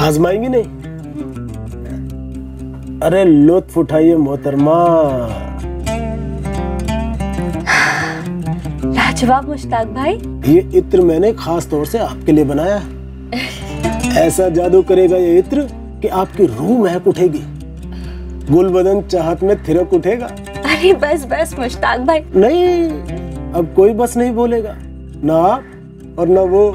आजमाएंगी नहीं? अरे लुत्फ उठाइए मोहतरमा। लाजवाब मुश्ताक भाई। ये इत्र मैंने खास तौर से आपके लिए बनाया है। ऐसा जादू करेगा ये इत्र कि आपकी रूह महक उठेगी, गुलबदन चाहत में थिरक उठेगा। अरे बस बस मुश्ताक भाई। नहीं, अब कोई बस नहीं बोलेगा, ना आप और ना वो।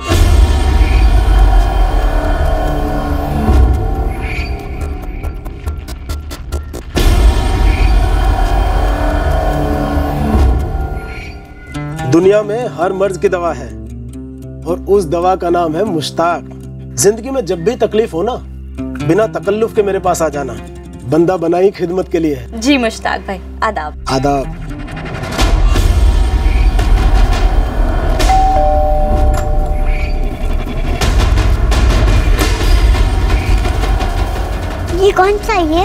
दुनिया में हर मर्ज की दवा है और उस दवा का नाम है मुश्ताक। जिंदगी में जब भी तकलीफ हो ना, बिना तकल्लुफ के मेरे पास आ जाना। बंदा बनाई खिदमत के लिए है। जी मुश्ताक भाई, आदाब। आदाब। ये कौन सा है?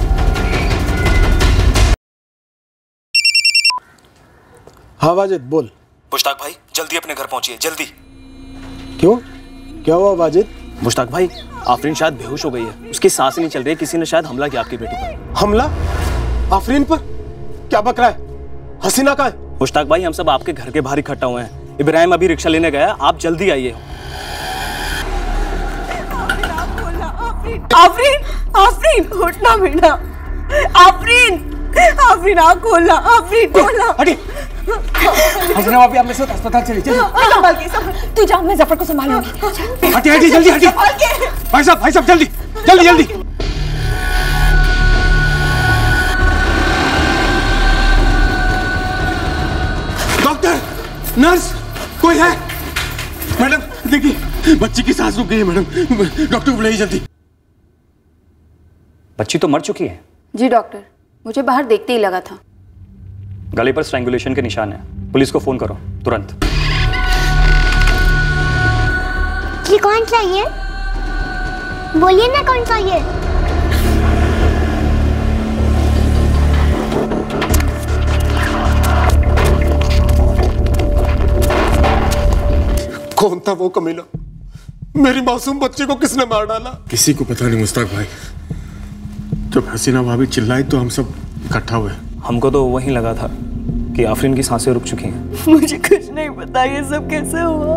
हाँ वाजिद बोल। मुश्ताक भाई जल्दी अपने घर पहुंचिए, जल्दी। क्यों, क्या हुआ वाजिद? मुश्ताक भाई, आफरीन शायद बेहोश हो गई है, उसकी सांस नहीं चल रही है, किसी ने शायद हमला किया आपकी बेटी पर। हमला? आफरीन पर? क्या बक रहा है? हसीना कहाँ है? मुश्ताक भाई, हम सब आपके घर के बाहर इकट्ठा हुए हैं। इब्राहिम अभी रिक्शा लेने गया, आप जल्दी आइए। आफरीन, आफरीन उठना बेटा। आफरीन, आफरीन आँख खोलना, आफरीन खोलना। हटी। हसीना भाभी, आप मेरे साथ अस्पताल चलिए। संभाल के, तू जा, मैं जफर को संभालूंगी। हटी हटी, जल्दी हटी। भाई साहब जल्दी जल्दी जल्दी। डॉक्टर, नर्स, कोई है? मैडम देखिए, बच्ची की सांस रुक गई है मैडम, डॉक्टर को बुलाइए जल्दी। बच्ची तो मर चुकी है। जी डॉक्टर, मुझे बाहर देखते ही लगा था। गले पर स्ट्रैंगुलेशन के निशान है, पुलिस को फोन करो तुरंत। ये कौन सा है? बोलिए ना कौन सा है? कौन था वो कमीना? मेरी मासूम बच्ची को किसने मार डाला? किसी को पता नहीं मुश्ताक भाई। जब हसीना भाभी चिल्लाई तो हम सब इकट्ठा हुए। हमको तो वहीं लगा था कि आफरीन की सांसें रुक चुकी हैं। मुझे कुछ नहीं पता ये सब कैसे हुआ।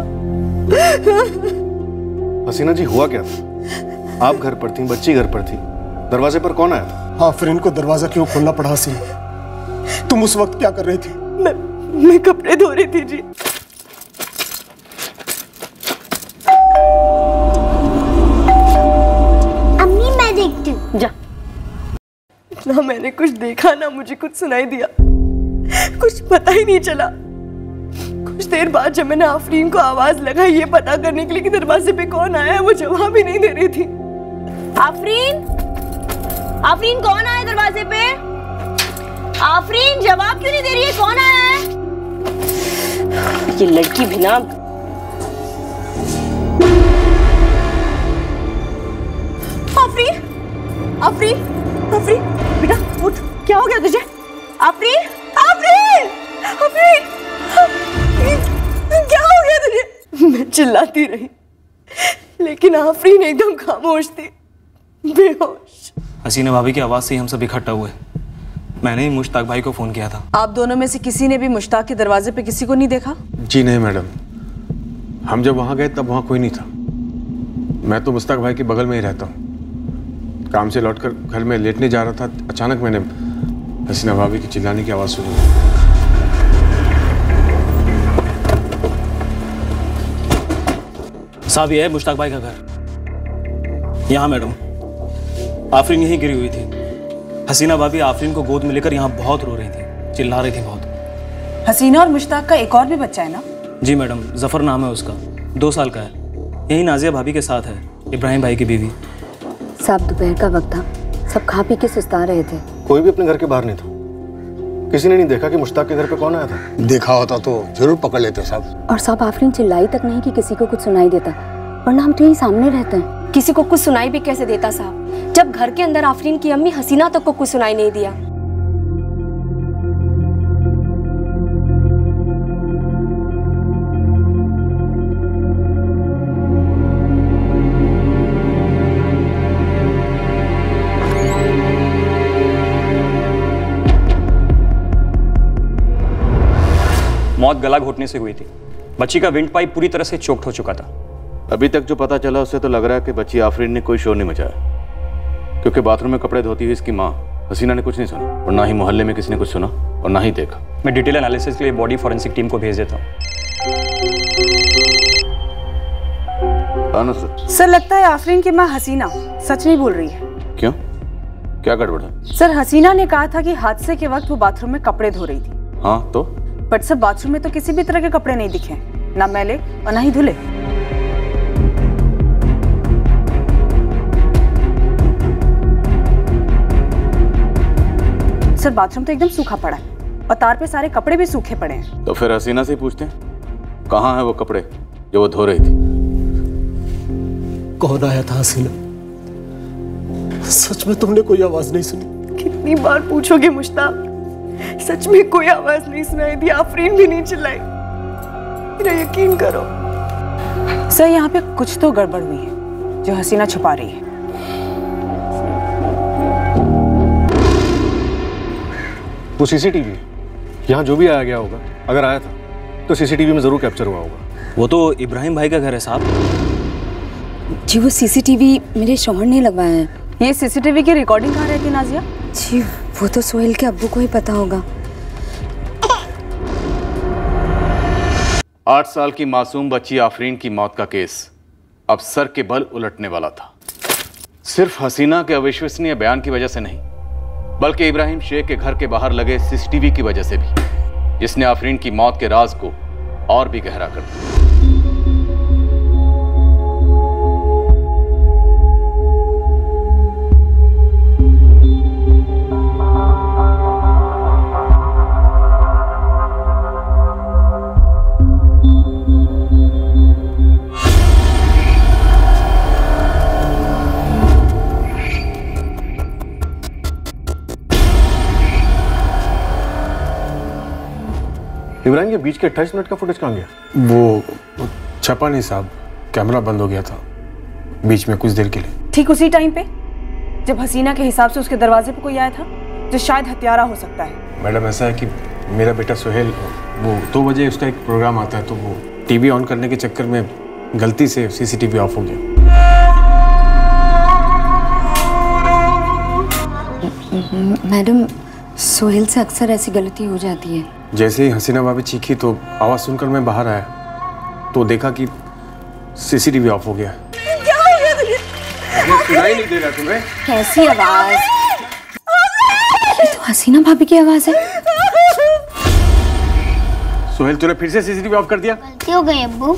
हसीना जी, हुआ क्या था? आप घर पर थी, बच्ची घर पर थी, दरवाजे पर कौन आया था? आफरीन को दरवाजा क्यों खोलना पड़ा? हसीना, तुम उस वक्त क्या कर रही थी? मैं कपड़े धो रही थी जी। अम्मी मैं देखती हूँ। जा। ना मैंने कुछ देखा ना मुझे कुछ सुनाई दिया, कुछ पता ही नहीं चला। कुछ देर बाद जब मैंने आफरीन को आवाज लगाई ये पता करने के लिए कि दरवाजे पे कौन आया है, वो जवाब ही नहीं दे रही थी। आफरीन, आफरीन कौन आया दरवाजे पे? आफरीन जवाब क्यों नहीं दे रही है? कौन आया है? ये लड़की भी ना। आफरीन, आफरीन, आफरीन बेटा उठ, क्या हो गया तुझे? आफरीन, आफरीन, आफरीन, क्या हो गया तुझे? मैं चिल्लाती रही लेकिन आफरीन एकदम खामोश थी, बेहोश। हसीना भाभी की आवाज से ही हम सब इकट्ठा हुए। मैंने ही मुश्ताक भाई को फोन किया था। आप दोनों में से किसी ने भी मुश्ताक के दरवाजे पे किसी को नहीं देखा? जी नहीं मैडम, हम जब वहां गए तब वहां कोई नहीं था। मैं तो मुश्ताक भाई के बगल में ही रहता हूँ। काम से लौटकर घर में लेटने जा रहा था, अचानक मैंने हसीना भाभी की चिल्लाने की आवाज सुनी। साहब, ये है मुश्ताक भाई का घर। यहाँ मैडम, आफरीन यहीं गिरी हुई थी। हसीना भाभी आफरीन को गोद में लेकर यहाँ बहुत रो रही थी, चिल्ला रही थी बहुत। हसीना और मुश्ताक का एक और भी बच्चा है ना? जी मैडम, जफर नाम है उसका, 2 साल का है। यही नाजिया भाभी के साथ है, इब्राहिम भाई की बीवी। साहब दोपहर का वक्त था, सब खा पी के सुस्ता रहे थे। कोई भी अपने घर के बाहर नहीं था। किसी ने नहीं देखा कि मुश्ताक के घर पे कौन आया था? देखा होता तो जरूर पकड़ लेते साहब। और साहब आफरीन चिल्लाई तक नहीं कि किसी को कुछ सुनाई देता, वरना हम तो यही सामने रहते हैं। किसी को कुछ सुनाई भी कैसे देता साहब, जब घर के अंदर आफरीन की अम्मी हसीना तक को कुछ सुनाई नहीं दिया। मौत गला घोटने से हुई थी। बच्ची का विंड पाइप पूरी तरह से चोक्ड हो चुका था। अभी तक जो पता चला उससे तो लग रहा है कि बच्ची आफरीन ने कोई शोर नहीं मचाया, क्योंकि बाथरूम में कपड़े धोती हुई इसकी माँ हसीना ने कुछ नहीं सुना और ना ही मोहल्ले में किसी ने कुछ सुना और ना ही देखा। मैं डिटेल एनालिसिस के लिए बॉडी फॉरेंसिक टीम को भेज देता हूँ। सर, लगता है आफरीन की माँ हसीना सच नहीं बोल रही है। क्यों, क्या गड़बड़ है? सर, हसीना ने कहा था कि हादसे के वक्त वो बाथरूम में कपड़े धो रही थी। हाँ तो? बट सर, बाथरूम में तो किसी भी तरह के कपड़े नहीं दिखे, ना मैले और ना ही धुले। सर, बाथरूम तो एकदम सूखा पड़ा है और तार पे सारे कपड़े भी सूखे पड़े हैं। तो फिर हसीना से ही पूछते हैं, कहाँ है वो कपड़े जो वो धो रही थी? कौन आया था हसीना? सच में तुमने कोई आवाज नहीं सुनी? कितनी बार पूछोगे मुश्ताक? सच में कोई आवाज नहीं सुनाई दी, आफरीन भी नहीं चिल्लाई। मेरा यकीन करो। सर, यहाँ पे कुछ तो गड़बड़ हुई है जो हसीना छुपा रही है। वो सीसीटीवी यहाँ जो भी आया गया होगा, अगर आया था तो सीसीटीवी में जरूर कैप्चर हुआ होगा। वो तो इब्राहिम भाई का घर है साहब। जी वो सीसीटीवी मेरे शौहर ने लगवाया है। ये सीसीटीवी की रिकॉर्डिंग कहाँ रहती है नाजिया? जी वो तो सोहेल के अब्बू को ही पता होगा। 8 साल की मासूम बच्ची आफरीन की मौत का केस अब सर के बल उलटने वाला था। सिर्फ हसीना के अविश्वसनीय बयान की वजह से नहीं, बल्कि इब्राहिम शेख के घर के बाहर लगे सीसीटीवी की वजह से भी, जिसने आफरीन की मौत के राज को और भी गहरा कर दिया। इब्राहिम के बीच के 28 मिनट का फुटेज कहाँ गया? वो छपा नहीं साहब, कैमरा बंद हो गया था बीच में कुछ देर के लिए। ठीक उसी टाइम पे जब हसीना के हिसाब से उसके दरवाजे पे कोई आया था जो शायद हत्यारा हो सकता है। मैडम ऐसा है कि मेरा बेटा सोहेल, वो 2 बजे उसका एक प्रोग्राम आता है, तो वो टीवी ऑन करने के चक्कर में गलती से सीसीटीवी ऑफ हो गया। मैडम, सोहेल से अक्सर ऐसी गलती हो जाती है। जैसे ही हसीना भाभी चीखी तो आवाज सुनकर मैं बाहर आया तो देखा कि सीसीटीवी ऑफ हो गया। क्या हो गया तुझे? सुनाई नहीं दे रहा तुम्हें? कैसी आवाज? ये तो हसीना भाभी की आवाज है। सोहेल, तूने फिर से सीसीटीवी ऑफ कर दिया? गलती हो गई अब्बू।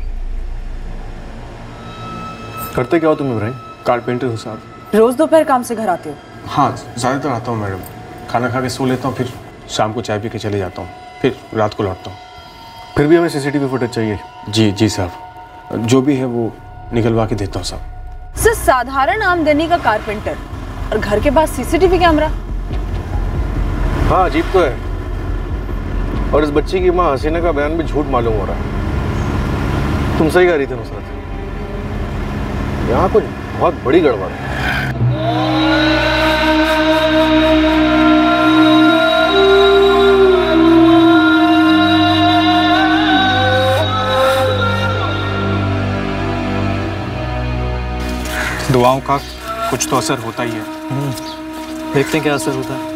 करते क्या हो तुम इब्राहिम? कारपेंटर हूँ साहब। रोज दोपहर काम से घर आते हो? हाँ, ज़्यादातर आता हूँ मैडम। खाना खा के सो लेता हूँ, फिर शाम को चाय पी के चले जाता हूँ, फिर रात को लौटता हूँ। फिर भी हमें सीसीटीवी फुटेज चाहिए। जी साहब, जो भी है वो निकलवा के देता हूँ साहब। सर, साधारण आमदनी का कारपेंटर और घर के पास सीसीटीवी कैमरा? हाँ, अजीब तो है। और इस बच्ची की माँ हसीना का बयान भी झूठ मालूम हो रहा है। तुम सही कह रही थी नुसरत, यहाँ कुछ बहुत बड़ी गड़बड़ है। दुआओं का कुछ तो असर होता ही है। देखते हैं क्या असर होता है।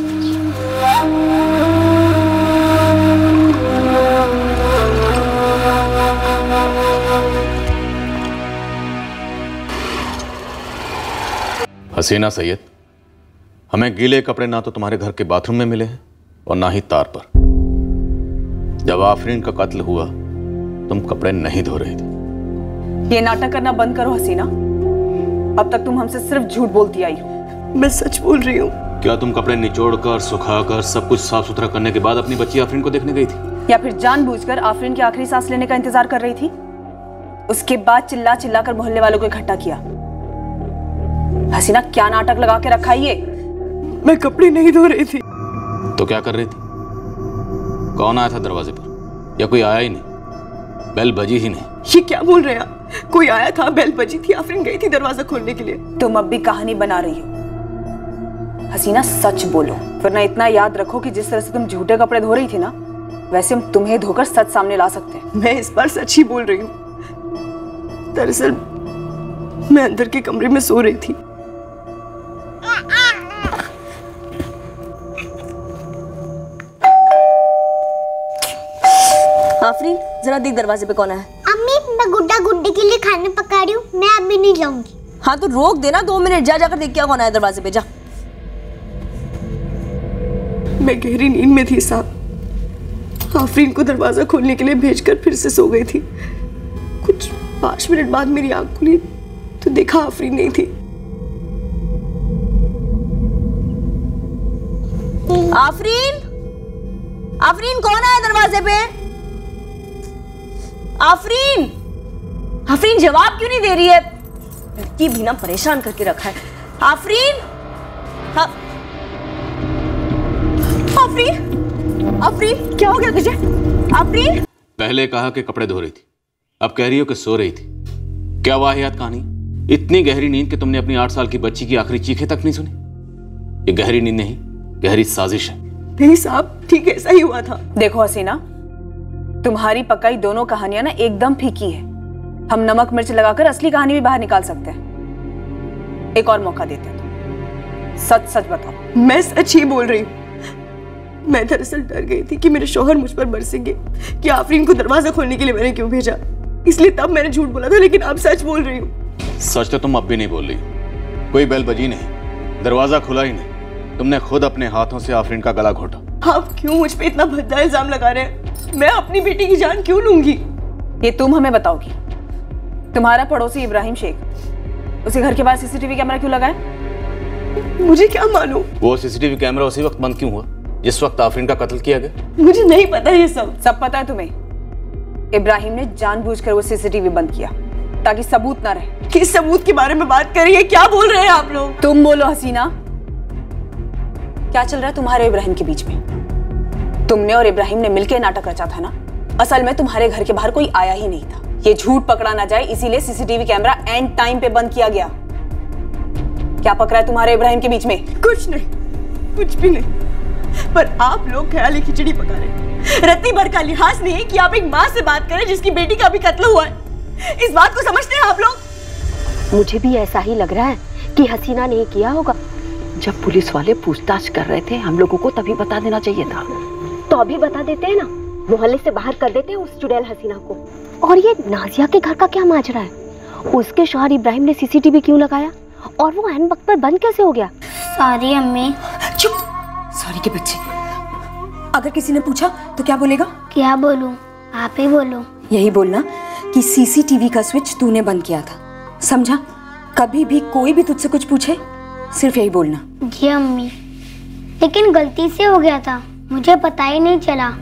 हसीना सैयद, हमें गीले कपड़े ना तो तुम्हारे घर के बाथरूम में मिले हैं और ना ही तार पर। जब आफरीन का कत्ल हुआ तुम कपड़े नहीं धो रही थी। ये नाटक करना बंद करो हसीना। अब तक तुम हमसे सिर्फ झूठ बोलती आई हो। मैं सच बोल रही हूँ। क्या तुम कपड़े निचोड़कर, सुखाकर, सब कुछ साफ सुथरा करने के बाद अपनी बच्ची आफरीन को देखने गई थी? या फिर जानबूझकर आफरीन की आखिरी सांस लेने का इंतजार कर रही थी? उसके बाद चिल्ला चिल्ला कर मोहल्ले वालों को इकट्ठा किया। हसीना, क्या नाटक लगा के रखा ये? मैं कपड़े नहीं धो रही थी। तो क्या कर रही थी? कौन आया था दरवाजे पर? या कोई आया ही नहीं? बेल बजी ही नहीं? ये क्या बोल रहे हैं आप? कोई आया था, बेल बजी थी, आफरीन गई थी दरवाजा खोलने के लिए। तुम अब भी कहानी बना रही हो। हसीना, सच बोलो, वरना इतना याद रखो कि जिस तरह से तुम झूठे कपड़े धो रही थी ना, वैसे हम तुम्हें धोकर सच सामने ला सकते हैं। मैं इस बार सच ही बोल रही हूँ। दरअसल मैं अंदर के कमरे में सो रही थी। आफरीन, जरा देख दरवाजे पे कौन है। अम्मी, मैं गुड्डा गुड्डी के लिए खाना पका रही हूँ, मैं अभी नहीं जाऊंगी। हाँ तो रोक देना, 2 मिनट, जाकर देख क्या कौन आया दरवाजे पे, जा। मैं गहरी नींद में थी साहब। आफरीन को दरवाजा खोलने के लिए भेजकर फिर से सो गई थी। कुछ 5 मिनट बाद मेरी आंख खुली तो देखा आफरीन नहीं थी। आफरीन, आफरीन कौन आया दरवाजे पे? आफरीन, आफरीन जवाब क्यों नहीं दे रही है? लड़की भी ना परेशान करके रखा है। आफरीन, आफरीन, आफरीन क्या हो गया तुझे? आफरीन, पहले कहा कि कपड़े धो रही थी, अब कह रही हो कि सो रही थी। क्या वाहियात कहानी, इतनी गहरी नींद कि तुमने अपनी 8 साल की बच्ची की आखिरी चीखें तक नहीं सुनी। ये गहरी नींद नहीं, गहरी साजिश है। नहीं साहब, ठीक ऐसा ही हुआ था। देखो हसीना, तुम्हारी पकाई दोनों कहानियां ना एकदम फीकी है। हम नमक मिर्च लगाकर असली कहानी भी बाहर निकाल सकते हैं। एक और मौका देते हैं तो सच सच बताओ। मैं सच ही बोल रही हूँ। मैं दरअसल डर गई थी कि मेरे शौहर मुझ पर बरसेंगे कि आफरीन को दरवाजा खोलने के लिए मैंने क्यों भेजा, इसलिए तब मैंने झूठ बोला था। लेकिन अब सच बोल रही हूँ। सच तो तुम अब भी नहीं बोल रही। कोई बेल बजी नहीं, दरवाजा खुला ही नहीं, तुमने खुद अपने हाथों से आफरीन का गला घोटा। आप क्यों मुझ पे इतना भद्दा इल्जाम लगा रहे हैं? मैं अपनी बेटी की जान क्यों लूंगी? ये तुम हमें बताओगी। तुम्हारा पड़ोसी इब्राहिम शेख, उसी घर के पास सीसीटीवी कैमरा क्यों लगाया? मुझे क्या मालूम। वो सीसीटीवी कैमरा उसी वक्त बंद क्यों हुआ जिस वक्त आफरीन का कत्ल किया गया? मुझे नहीं पता ये सब पता है तुम्हें। इब्राहिम ने जानबूझकर वो सीसीटीवी बंद किया ताकि सबूत ना रहे। किस सबूत के बारे में बात कर रही है? क्या बोल रहे हैं आप लोग? तुम बोलो हसीना, क्या चल रहा है तुम्हारे इब्राहिम के बीच में? तुमने और इब्राहिम ने मिलकर नाटक रचा था ना। असल में तुम्हारे घर के बाहर कोई आया ही नहीं था। ये झूठ पकड़ा ना जाए इसीलिए सीसीटीवी कैमरा एंड टाइम पे बंद किया गया। क्या पकड़ा है तुम्हारे इब्राहिम के बीच में? कुछ नहीं, कुछ भी नहीं। पर आप लोग ख्याली खिचड़ी पका रहे हैं। रत्ती भर का लिहाज नहीं कि आप एक माँ से बात करें जिसकी बेटी का भी कत्ल हुआ है। इस बात को समझते हैं आप लोग? मुझे भी ऐसा ही लग रहा है कि हसीना ने किया होगा। जब पुलिस वाले पूछताछ कर रहे थे हम लोगों को तभी बता देना चाहिए था। तो अभी बता देते हैं ना, मोहल्ले से बाहर कर देते हैं उस चुड़ैल हसीना को। और ये नाजिया के घर का क्या माजरा है? उसके शौहर इब्राहिम ने सीसीटीवी क्यों लगाया और वो ऐन वक्त पर बंद कैसे हो गया? सॉरी अम्मी। चुप, सॉरी के बच्चे। अगर किसी ने पूछा तो क्या बोलेगा? क्या बोलूं? आप ही बोलो। यही बोलना कि सीसीटीवी का स्विच तूने बंद किया था, समझा? कभी भी कोई भी तुझसे कुछ पूछे सिर्फ यही बोलना। जी अम्मी, लेकिन गलती से हो गया था, मुझे पता ही नहीं चला।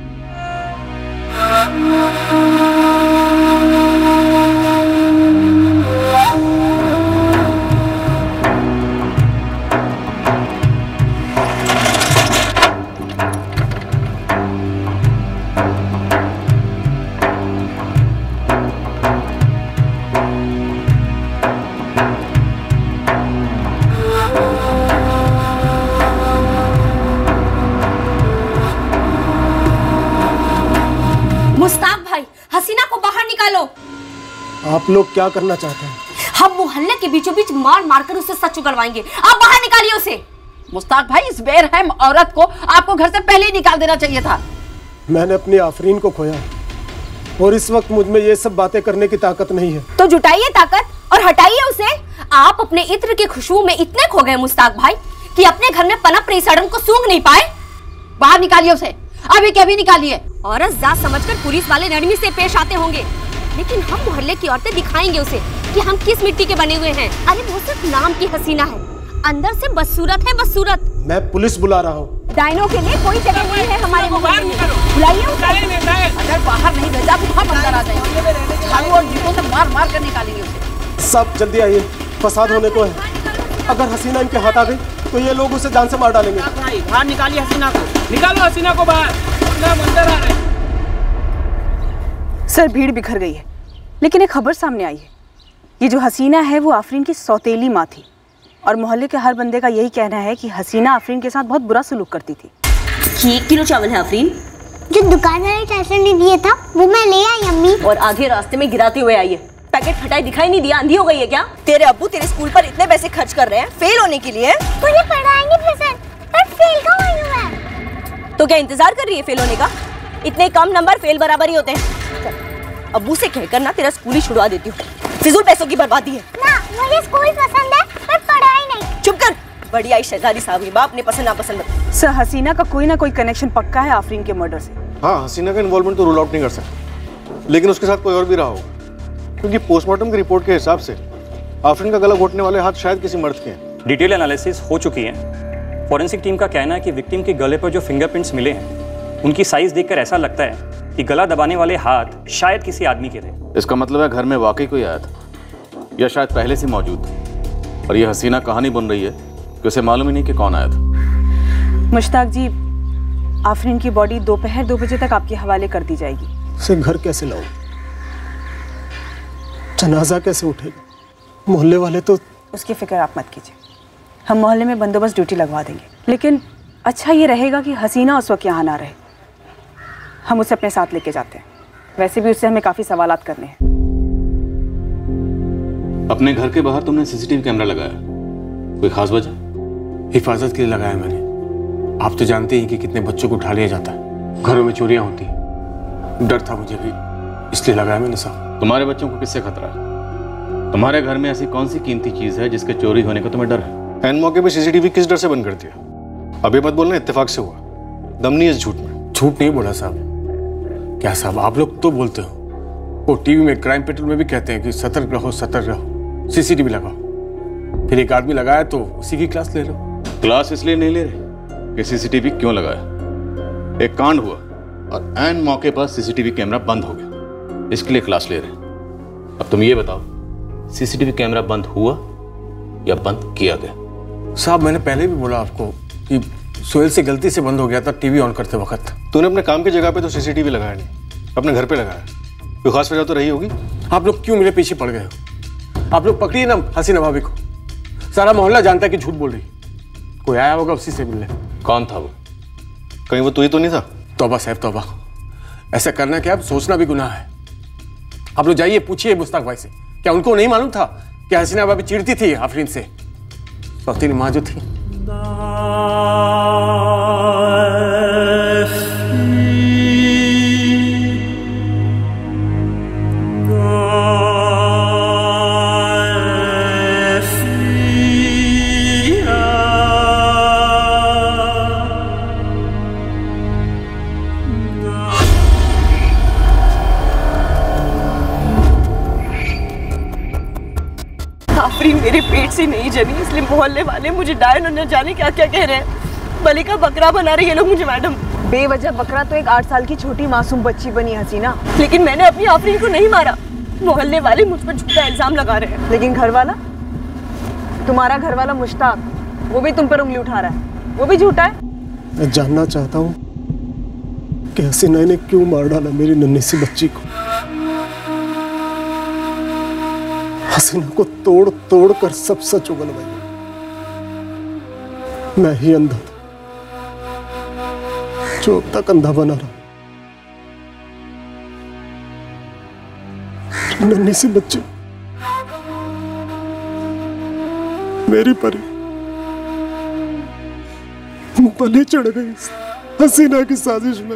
मुस्ताक भाई, हसीना को बाहर निकालो। आप लोग क्या करना चाहते हैं? हम मोहल्ले के बीचों बीच मार मार कर उसे सच उगलवाएंगे। आप बाहर निकालिए उसे। मुस्ताक भाई, इस बेरहम औरत को आपको घर से पहले ही निकाल देना चाहिए था। मैंने अपनी आफरीन को खोया और इस वक्त मुझ में ये सब बातें करने की ताकत नहीं है। तो जुटाइए ताकत और हटाइए उसे। आप अपने इत्र की खुशबू में इतने खो गए मुस्ताक भाई कि अपने घर में पनप रही सड़न को सूंघ नहीं पाए। बाहर निकालिए उसे, अभी के अभी निकालिए। औरत जात समझकर पुलिस वाले नरमी से पेश आते होंगे, लेकिन हम मोहल्ले की औरतें दिखाएंगे उसे कि हम किस मिट्टी के बने हुए हैं। अरे वो सिर्फ नाम की हसीना है, अंदर से बदसूरत है, बदसूरत। मैं पुलिस बुला रहा हूँ। डायनों के लिए कोई जगह नहीं है हमारे मोहल्ले में। बुलाइए उसे। अगर बाहर नहीं भेजा तो हम अंदर आ जाएंगे। झाड़ू और जूतों से मार मार कर निकालेंगे उसे। सब जल्दी आइए, फसाद होने को है। अगर हसीना इनके हाथ आ गई तो ये लोग उसे जान से मार डालेंगे। बाहर निकालिए हसीना को, निकालो हसीना को बाहर। अंदर आ रहे। सर, भीड़ बिखर गई है, लेकिन एक खबर सामने आई है। ये जो हसीना है वो आफरीन की सौतेली माँ थी और मोहल्ले के हर बंदे का यही कहना है कि हसीना आफरीन के साथ बहुत बुरा सलूक करती थी। ये 1 किलो चावल है आफरीन, जो दुकान वाले चाचा ने दिया था वो मैं ले आई अम्मी। और आधे रास्ते में गिराते हुए आई है। पैकेट फटाई दिखाई नहीं दिया, अंधी हो गई है क्या? तेरे अब्बू तेरे स्कूल पर इतने पैसे खर्च कर रहे हैं फेल होने के लिए। मुझे पढ़ाई नहीं पसंद, पर फेल क्यों हुई हूं मैं? तो क्या इंतजार कर रही है फेल होने का? इतने कम नंबर फेल बराबर ही होते हैं। अब्बू से कहकर ना तेरा स्कूल ही छुड़वा देती हूँ। फिजूल पैसों की बर्बादी है ना। मुझे स्कूल पसंद है पर पढ़ाई नहीं। चुप कर। बड़ी आई शहजादी साहब, बाप ने पसंद नापसंद बता। सर, हसीना का कोई ना कोई कनेक्शन पक्का है आफरीन के मर्डर से। हाँ, हसीना का इन्वॉल्वमेंट तो रूल आउट नहीं कर सकते, लेकिन उसके साथ कोई और भी रहा होगा, क्योंकि पोस्टमार्टम की रिपोर्ट के हिसाब से आफरीन का गला घोटने वाले हाथ शायद किसी मर्द के हैं। डिटेल एनालिसिस हो चुकी है। फॉरेंसिक टीम का कहना है कि विक्टिम के गले पर जो फिंगरप्रिंट्स मिले हैं उनकी साइज देखकर ऐसा लगता है कि गला दबाने वाले हाथ शायद किसी आदमी के थे। इसका मतलब है घर में वाकई कोई आया था या शायद पहले से मौजूद था, और ये हसीना कहानी बन रही है कि उसे मालूम ही नहीं कि कौन आया था। मुश्ताक जी, आफरीन की बॉडी दोपहर 2 बजे तक आपके हवाले कर दी जाएगी। उसे घर कैसे लाऊं? जनाजा कैसे उठेगा? मोहल्ले वाले तो। उसकी फिक्र आप मत कीजिए, हम मोहल्ले में बंदोबस्त ड्यूटी लगवा देंगे। लेकिन अच्छा ये रहेगा कि हसीना उस वक्त यहाँ ना रहे। हम उसे अपने साथ लेके जाते हैं। वैसे भी उससे हमें काफी सवालात करने हैं। अपने घर के बाहर तुमने सीसीटीवी कैमरा लगाया, कोई खास वजह? हिफाजत के लिए लगाया मैंने। आप तो जानते हैं कि कितने बच्चों को उठा लिया जाता है, घरों में चोरियां होती, डर था मुझे भी, इसलिए लगाया मैंने साहब। तुम्हारे बच्चों को किससे खतरा है? तुम्हारे घर में ऐसी कौन सी कीमती चीज है जिसके चोरी होने का तुम्हें डर है? एन मौके पे सीसीटीवी किस डर से बंद कर दिया? अभी मत बोलना इत्तेफाक से हुआ, दम नहीं है इस झूठ में। झूठ नहीं बोला साहब। क्या साहब, आप लोग तो बोलते हो, वो टीवी में क्राइम पेट्रोल में भी कहते हैं कि सतर्क रहो सतर्क रहो, सीसीटीवी लगाओ। फिर एक आदमी लगाया तो उसी की क्लास ले लो। क्लास इसलिए नहीं ले रहे कि सीसीटीवी क्यों लगाया। एक कांड हुआ और ऐन मौके पर सीसीटीवी कैमरा बंद हो गया, इसके लिए क्लास ले रहे हैं। अब तुम ये बताओ, सीसीटीवी कैमरा बंद हुआ या बंद किया गया? साहब, मैंने पहले भी बोला आपको कि सोहेल से गलती से बंद हो गया था टीवी ऑन करते वक्त। तूने अपने काम की जगह पे तो सीसीटीवी लगाया नहीं, अपने घर पे लगाया। कोई खास वजह तो रही होगी। आप लोग क्यों मेरे पीछे पड़ गए हो? आप लोग पकड़िए ना हसीना भाभी को, सारा मोहल्ला जानता है कि झूठ बोल रही। कोई आया होगा उसी से मिलने। कौन था वो? कहीं वो तू ही तो नहीं था? तौबा साहब तौबा, ऐसा करना क्या, सोचना भी गुनाह है। आप लोग जाइए पूछिए मुश्ताक भाई से, क्या उनको नहीं मालूम था कि हसीना भाभी चिढ़ती थी आफरीन से? सौतीन माँ जो थी। आफरीन मेरे पेट से नहीं जमी, इसलिए मोहल्ले वाले मुझे डायन और न जाने क्या क्या कह रहे हैं। बलि का बकरा बना रहे ये लोग मुझे मैडम। बेवजह बकरा तो एक 8 साल की छोटी मासूम बच्ची बनी हसीना। लेकिन मैंने अपनी आफरीन को नहीं मारा। मोहल्ले वाले मुझ पर झूठा इल्जाम लगा रहे हैं। लेकिन घर वाला, तुम्हारा घर वाला मुश्ताक, वो भी तुम पर उंगली उठा रहा है, वो भी झूठा है। मैं जानना चाहता हूँ कि हसीना ने क्यों मार डाला मेरी नन्ही सी बच्ची को। हसीना को तोड़ तोड़ कर सब सच उगलवाई। मैं ही अंधा था जो अब तक अंधा बना रहा। नन्ही सी बच्ची मेरी परी बलि चढ़ गई हसीना की साजिश में।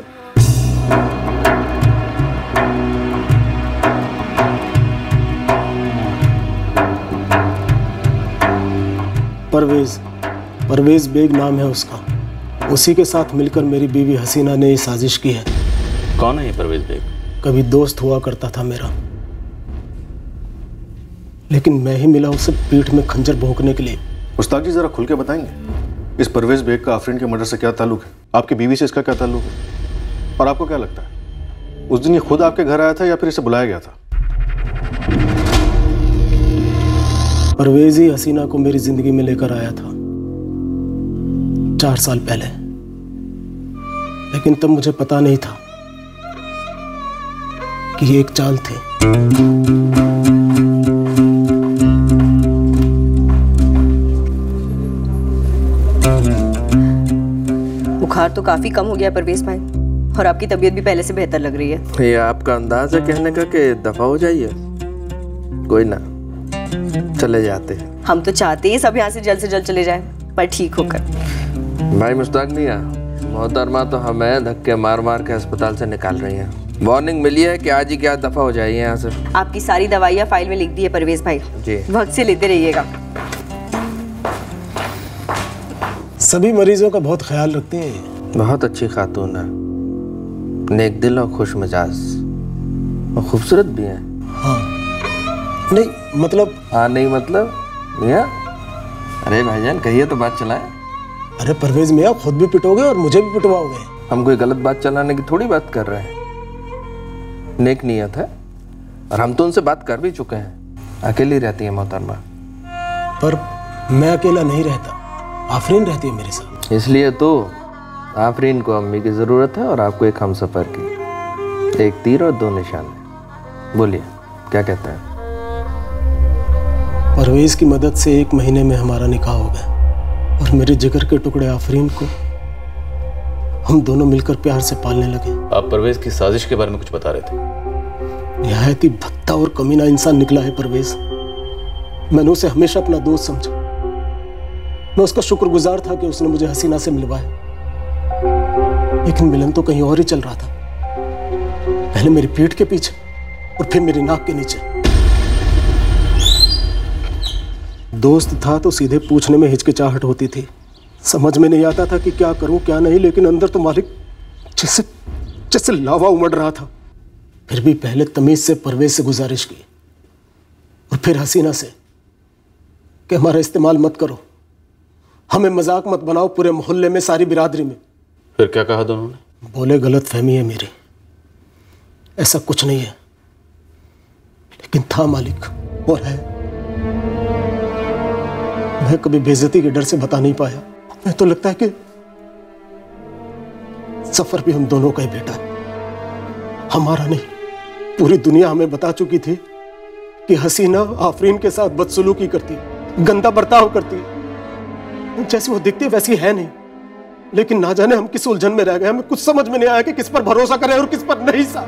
परवेज बेग नाम है उसका। उसी के साथ मिलकर मेरी बीवी हसीना ने ये साजिश की है। कौन है ये परवेज बेग? कभी दोस्त हुआ करता था मेरा, लेकिन मैं ही मिला उसे पीठ में खंजर भोंकने के लिए। उस्ताद जी जरा खुल के बताएंगे, इस परवेज बेग का आफरीन के मर्डर से क्या ताल्लुक है? आपकी बीवी से इसका क्या ताल्लुक है? और आपको क्या लगता है उस दिन ये खुद आपके घर आया था या फिर इसे बुलाया गया था? परवेज ही हसीना को मेरी जिंदगी में लेकर आया था 4 साल पहले, लेकिन तब मुझे पता नहीं था कि ये एक चाल थी। बुखार तो काफी कम हो गया परवेज भाई, और आपकी तबीयत भी पहले से बेहतर लग रही है। ये आपका अंदाज है कहने का कि दफा हो जाइए? कोई ना, चले जाते हैं। हम तो चाहते हैं सब यहाँ से जल्द चले जाएं, पर ठीक होकर। भाई मुश्ताक मियां, मोहतरमा तो हमें धक्के मार मार के अस्पताल से निकाल रही हैं। वार्निंग मिली है कि आज ही क्या दफा हो जाइए यहाँ से। आपकी सारी दवाइयाँ फाइल में लिख दी है परवेज भाई जी, वक्त से लेते रहिएगा। सभी मरीजों का बहुत ख्याल रखते हैं। बहुत अच्छी खातून है, नेक दिल और खुश मिजाज और खूबसूरत भी है। हाँ नहीं मतलब। हाँ नहीं मतलब मियां? अरे भाईजान कहिए तो बात चलाए। अरे परवेज मियां, खुद भी पिटोगे और मुझे भी पिटवाओगे। हम कोई गलत बात चलाने की थोड़ी बात कर रहे हैं, नेक नियत है और हम तो उनसे बात कर भी चुके हैं। अकेली रहती है मोहतरमा। पर मैं अकेला नहीं रहता, आफरीन रहती है मेरे साथ। इसलिए तो आफरीन को अम्मी की ज़रूरत है और आपको एक हमसफ़र की। एक तीर और दो निशाने। बोलिए क्या कहते हैं? परवेज की मदद से 1 महीने में हमारा निकाह हो गया और मेरे जिगर के टुकड़े आफरीन को हम दोनों मिलकर प्यार से पालने लगे। आप परवेज की साजिश के बारे में कुछ बता रहे थे। निहायत ही भद्दा और कमीना इंसान निकला है परवेज। मैंने उसे हमेशा अपना दोस्त समझा। मैं उसका शुक्रगुजार था कि उसने मुझे हसीना से मिलवाया, लेकिन मिलन तो कहीं और ही चल रहा था। पहले मेरी पीठ के पीछे और फिर मेरी नाक के नीचे। दोस्त था तो सीधे पूछने में हिचकिचाहट होती थी, समझ में नहीं आता था कि क्या करूं क्या नहीं, लेकिन अंदर तो मालिक जैसे लावा उमड़ रहा था। फिर भी पहले तमीज से परवेज से गुजारिश की और फिर हसीना से कि हमारा इस्तेमाल मत करो, हमें मजाक मत बनाओ पूरे मोहल्ले में, सारी बिरादरी में। फिर क्या कहा दोनों ने? बोले गलत फहमी है मेरी, ऐसा कुछ नहीं है। लेकिन था मालिक और है। मैं कभी बेइज्जती के डर से बता नहीं पाया। मैं तो लगता है कि सफर भी हम दोनों का ही बेटा है, हमारा नहीं। पूरी दुनिया हमें बता चुकी थी कि हसीना आफरीन के साथ बदसलूकी करती, गंदा बर्ताव करती। जैसी वो दिखती वैसी है नहीं, लेकिन ना जाने हम किस उलझन में रह गए। हमें कुछ समझ में नहीं आया कि किस पर भरोसा करें और किस पर नहीं। सा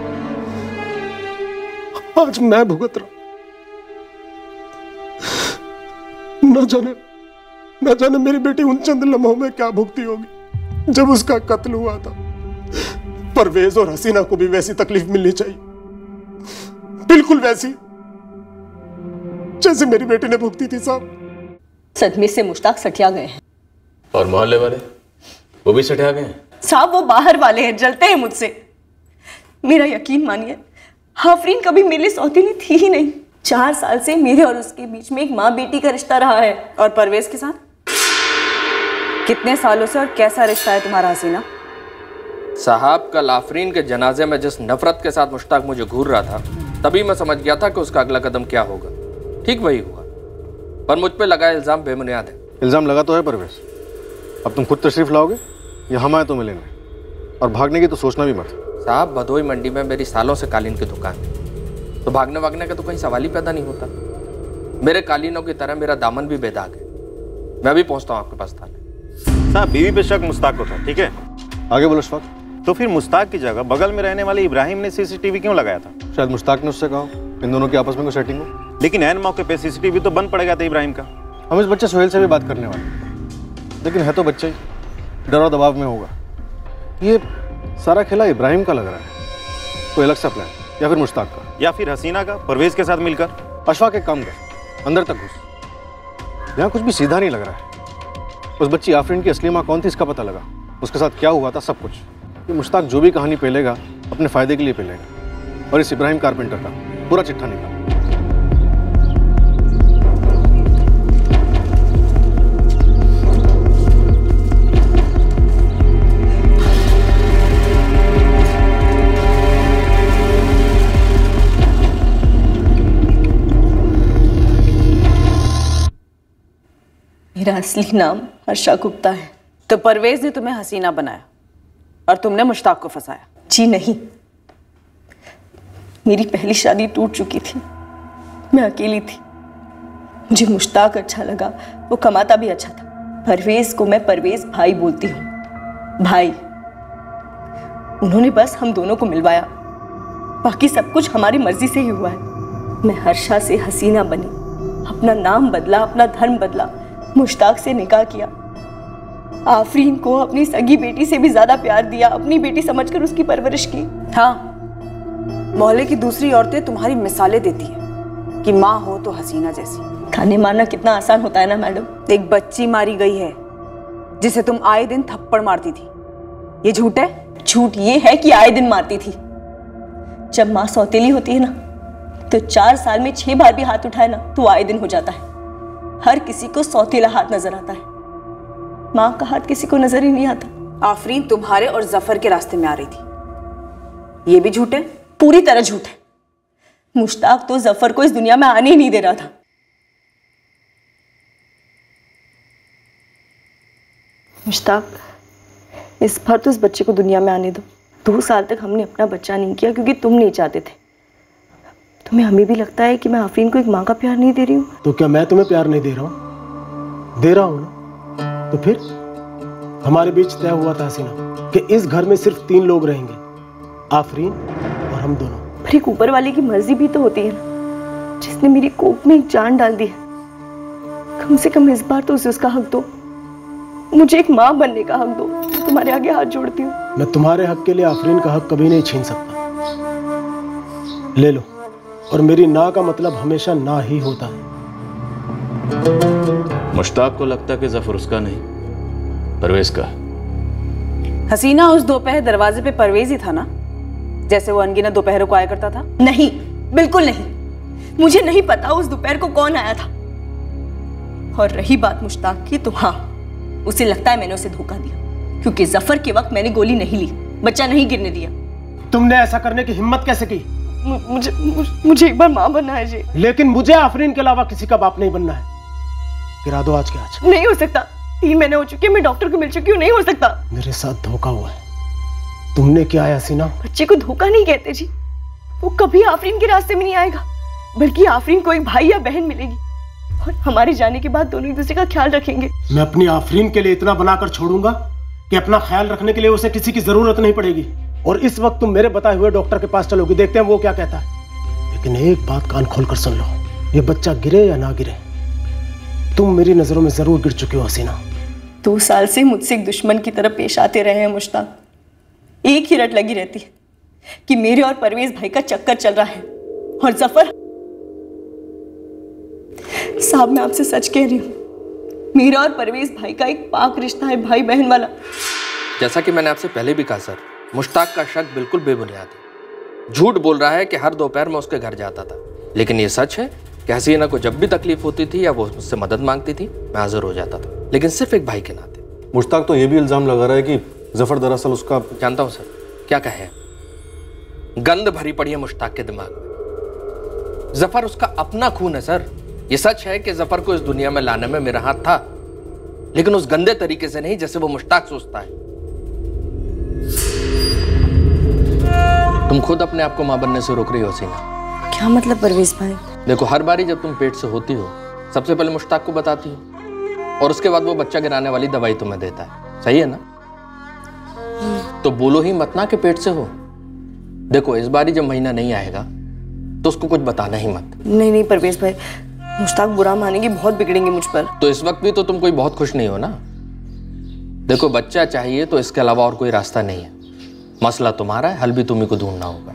आज मैं भुगत रहा। न जाने मेरी बेटी उन चंद लम्हों में क्या भुगती होगी जब उसका कत्ल हुआ था। परवेज और हसीना को भी वैसी तकलीफ मिलनी चाहिए, बिल्कुल वैसी जैसे मेरी बेटी ने भुगती थी। साहब सदमे से मुश्ताक सठिया गए हैं। और मोहल्ले वाले वो भी सठिया गए हैं? साहब वो बाहर वाले हैं, जलते हैं मुझसे। मेरा यकीन मानिए, आफरीन कभी मेरे लिए सौतेली थी ही नहीं। 4 साल से मेरे और उसके बीच में एक माँ बेटी का रिश्ता रहा है। और परवेज के साथ कितने सालों से और कैसा रिश्ता है तुम्हारा हसीना? साहब कल आफरीन के जनाजे में जिस नफरत के साथ मुश्ताक मुझे घूर रहा था, तभी मैं समझ गया था कि उसका अगला कदम क्या होगा। ठीक वही हुआ, पर मुझ पे लगा इल्जाम बेबुनियाद है। इल्जाम लगा तो है परवेज, अब तुम खुद तशरीफ लाओगे या हम आए तो मिलेंगे? और भागने की तो सोचना भी मत। साहब भदोई मंडी में मेरी सालों से कालीन की दुकान है, तो भागने वागने का तो कहीं सवाल ही पैदा नहीं होता। मेरे कालीनों की तरह मेरा दामन भी बेदाग है। मैं भी पहुंचता हूं आपके पास थाने। साहब बीवी पे शक मुश्ताक को था, ठीक है? आगे बोलो शफाक। तो फिर मुश्ताक की जगह बगल में रहने वाले इब्राहिम ने सीसीटीवी क्यों लगाया था? शायद मुश्ताक ने उससे कहा इन दोनों की आपस में कोई सेटिंग हो। लेकिन ऐन मौके पे सीसीटीवी तो बंद पड़ गया था इब्राहिम का। हम इस बच्चे सोहेल से भी बात करने वाले, लेकिन है तो बच्चा ही, डर और दबाव में होगा। ये सारा खेला इब्राहिम का लग रहा है। कोई अलग सा प्लान, या फिर मुश्ताक का, या फिर हसीना का परवेज के साथ मिलकर। अशफाक एक काम कर, अंदर तक घुस। यहाँ कुछ भी सीधा नहीं लग रहा है। उस बच्ची आफरीन की असली माँ कौन थी इसका पता लगा, उसके साथ क्या हुआ था, सब कुछ। ये मुश्ताक जो भी कहानी पेलेगा अपने फायदे के लिए पेलेगा। और इस इब्राहिम कारपेंटर का पूरा चिट्ठा निकाल। मेरा असली नाम हर्षा गुप्ता है। तो परवेज ने तुम्हें हसीना बनाया और तुमने मुश्ताक को फंसाया? जी नहीं, मेरी पहली शादी टूट चुकी थी, मैं अकेली थी। मुझे मुश्ताक अच्छा लगा, वो कमाता भी अच्छा था। परवेज को मैं परवेज भाई बोलती हूँ, भाई। उन्होंने बस हम दोनों को मिलवाया, बाकी सब कुछ हमारी मर्जी से ही हुआ है। मैं हर्षा से हसीना बनी, अपना नाम बदला, अपना धर्म बदला, मुश्ताक से निकाह किया, आफरीन को अपनी सगी बेटी से भी ज्यादा प्यार दिया, अपनी बेटी समझकर उसकी परवरिश की। हाँ, मोहल्ले की दूसरी औरतें तुम्हारी मिसालें देती हैं कि माँ हो तो हसीना जैसी। खाने मारना कितना आसान होता है ना मैडम। एक बच्ची मारी गई है जिसे तुम आए दिन थप्पड़ मारती थी, ये झूठ है? झूठ ये है कि आए दिन मारती थी। जब माँ सौतेली होती है ना, तो 4 साल में 6 बार भी हाथ उठाए ना तो आए दिन हो जाता है। हर किसी को सौतेला हाथ नजर आता है, माँ का हाथ किसी को नजर ही नहीं आता। आफरीन तुम्हारे और जफर के रास्ते में आ रही थी, ये भी झूठ है? पूरी तरह झूठ है। मुश्ताक तो जफर को इस दुनिया में आने ही नहीं दे रहा था। मुश्ताक, इस बार तो इस बच्चे को दुनिया में आने दो। 2 साल तक हमने अपना बच्चा नहीं किया क्योंकि तुम नहीं चाहते थे। तुम्हें हमें भी लगता है कि मैं आफरीन को एक माँ का प्यार नहीं दे रही हूँ? तो क्या मैं तुम्हें प्यार नहीं दे रहा हूँ? दे रहा हूँ ना। तो फिर हमारे बीच तय हुआ था हसीना कि इस घर में सिर्फ 3 लोग रहेंगे, आफरीन और हम दोनों। पर एक ऊपर वाले की मर्जी भी तो होती है ना, जिसने मेरी कोख में एक जान डाल दी है। कम से कम इस बार तो उसे उसका हक दो, मुझे एक माँ बनने का हक दो। तुम्हारे आगे हाथ जोड़ती हूँ। मैं तुम्हारे हक के लिए आफरीन का हक कभी नहीं छीन सकता। ले लो, और मेरी ना का मतलब हमेशा ना ही होता है। मुश्ताक को लगता कि जफर उसका नहीं, परवेज का। हसीना उस दोपहर दरवाजे पे परवेज ही था ना, जैसे वो अनगिनत दोपहरों को आया करता था? नहीं, बिल्कुल नहीं। मुझे नहीं पता उस दोपहर को कौन आया था। और रही बात मुश्ताक की, तो हाँ, उसे लगता है मैंने उसे धोखा दिया, क्योंकि जफर के वक्त मैंने गोली नहीं ली, बच्चा नहीं गिरने दिया। तुमने ऐसा करने की हिम्मत कैसे की? मुझे एक बार माँ बनना है जी। लेकिन मुझे आफरीन के अलावा किसी का बाप नहीं बनना है। गिरा दो आज के आज। नहीं हो सकता, 3 महीने हो चुके हैं, मैं डॉक्टर को मिल चुकी हूँ, नहीं हो सकता। मेरे साथ धोखा हुआ है। तुमने क्या है हसीना? बच्चे को धोखा नहीं कहते जी, वो कभी आफरीन के रास्ते में नहीं आएगा, बल्कि आफरीन को एक भाई या बहन मिलेगी, और हमारे जाने के बाद दोनों एक दूसरे का ख्याल रखेंगे। मैं अपनी आफरीन के लिए इतना बनाकर छोड़ूंगा कि अपना ख्याल रखने के लिए उसे किसी की जरूरत नहीं पड़ेगी। और इस वक्त तुम मेरे बताए हुए डॉक्टर के पास चलोगी, देखते हैं वो क्या कहता है। लेकिन एक बात कान खोलकर सुन लो, ये बच्चा गिरे या ना गिरे, तुम मेरी नजरों में जरूर गिर चुके हो हसीना। 2 साल से मुझसे एक दुश्मन की तरह पेश आते रहे हैं मुश्ताक। एक ही रट लगी रहती है कि मेरे और परवेज भाई का चक्कर चल रहा है। और जफर साहब, मैं आपसे सच कह रही हूँ, मेरा और परवेज भाई का एक पाक रिश्ता है, भाई बहन वाला। जैसा कि मैंने आपसे पहले भी कहा सर, मुश्ताक का शक बिल्कुल बेबुनियाद है। झूठ बोल रहा है कि हर दोपहर में उसके घर जाता था, लेकिन ये सच है कि हसीना को जब भी तकलीफ होती थी या वो मुझसे मदद मांगती थी, मैं हाजिर हो जाता था, लेकिन सिर्फ एक भाई के नाते। मुश्ताक तो ये भी इल्जाम लगा रहा है कि जफर दरअसल उसका। जानता हूँ सर, क्या कहे, गंद भरी पड़ी है मुश्ताक के दिमाग में। जफर उसका अपना खून है सर। ये सच है कि जफर को इस दुनिया में लाने में मेरा हाथ था, लेकिन उस गंदे तरीके से नहीं जैसे वो मुश्ताक सोचता है। तुम खुद अपने आप को मां बनने से रोक रही हो हसीना। क्या मतलब परवेज भाई? देखो, हर बारी जब तुम पेट से होती हो, सबसे पहले मुश्ताक को बताती हो, और उसके बाद वो बच्चा गिराने वाली दवाई तुम्हें देता है, सही है ना? तो बोलो ही मत ना कि पेट से हो। देखो, इस बारी जब महीना नहीं आएगा तो उसको कुछ बताना ही मत। नहीं परवेज भाई, मुश्ताक बुरा मानेंगे, बहुत बिगड़ेंगे मुझ पर। तो इस वक्त भी तो तुम कोई बहुत खुश नहीं हो ना। देखो, बच्चा चाहिए तो इसके अलावा और कोई रास्ता नहीं है। मसला तुम्हारा है, हल भी तुम्ही को ढूंढना होगा।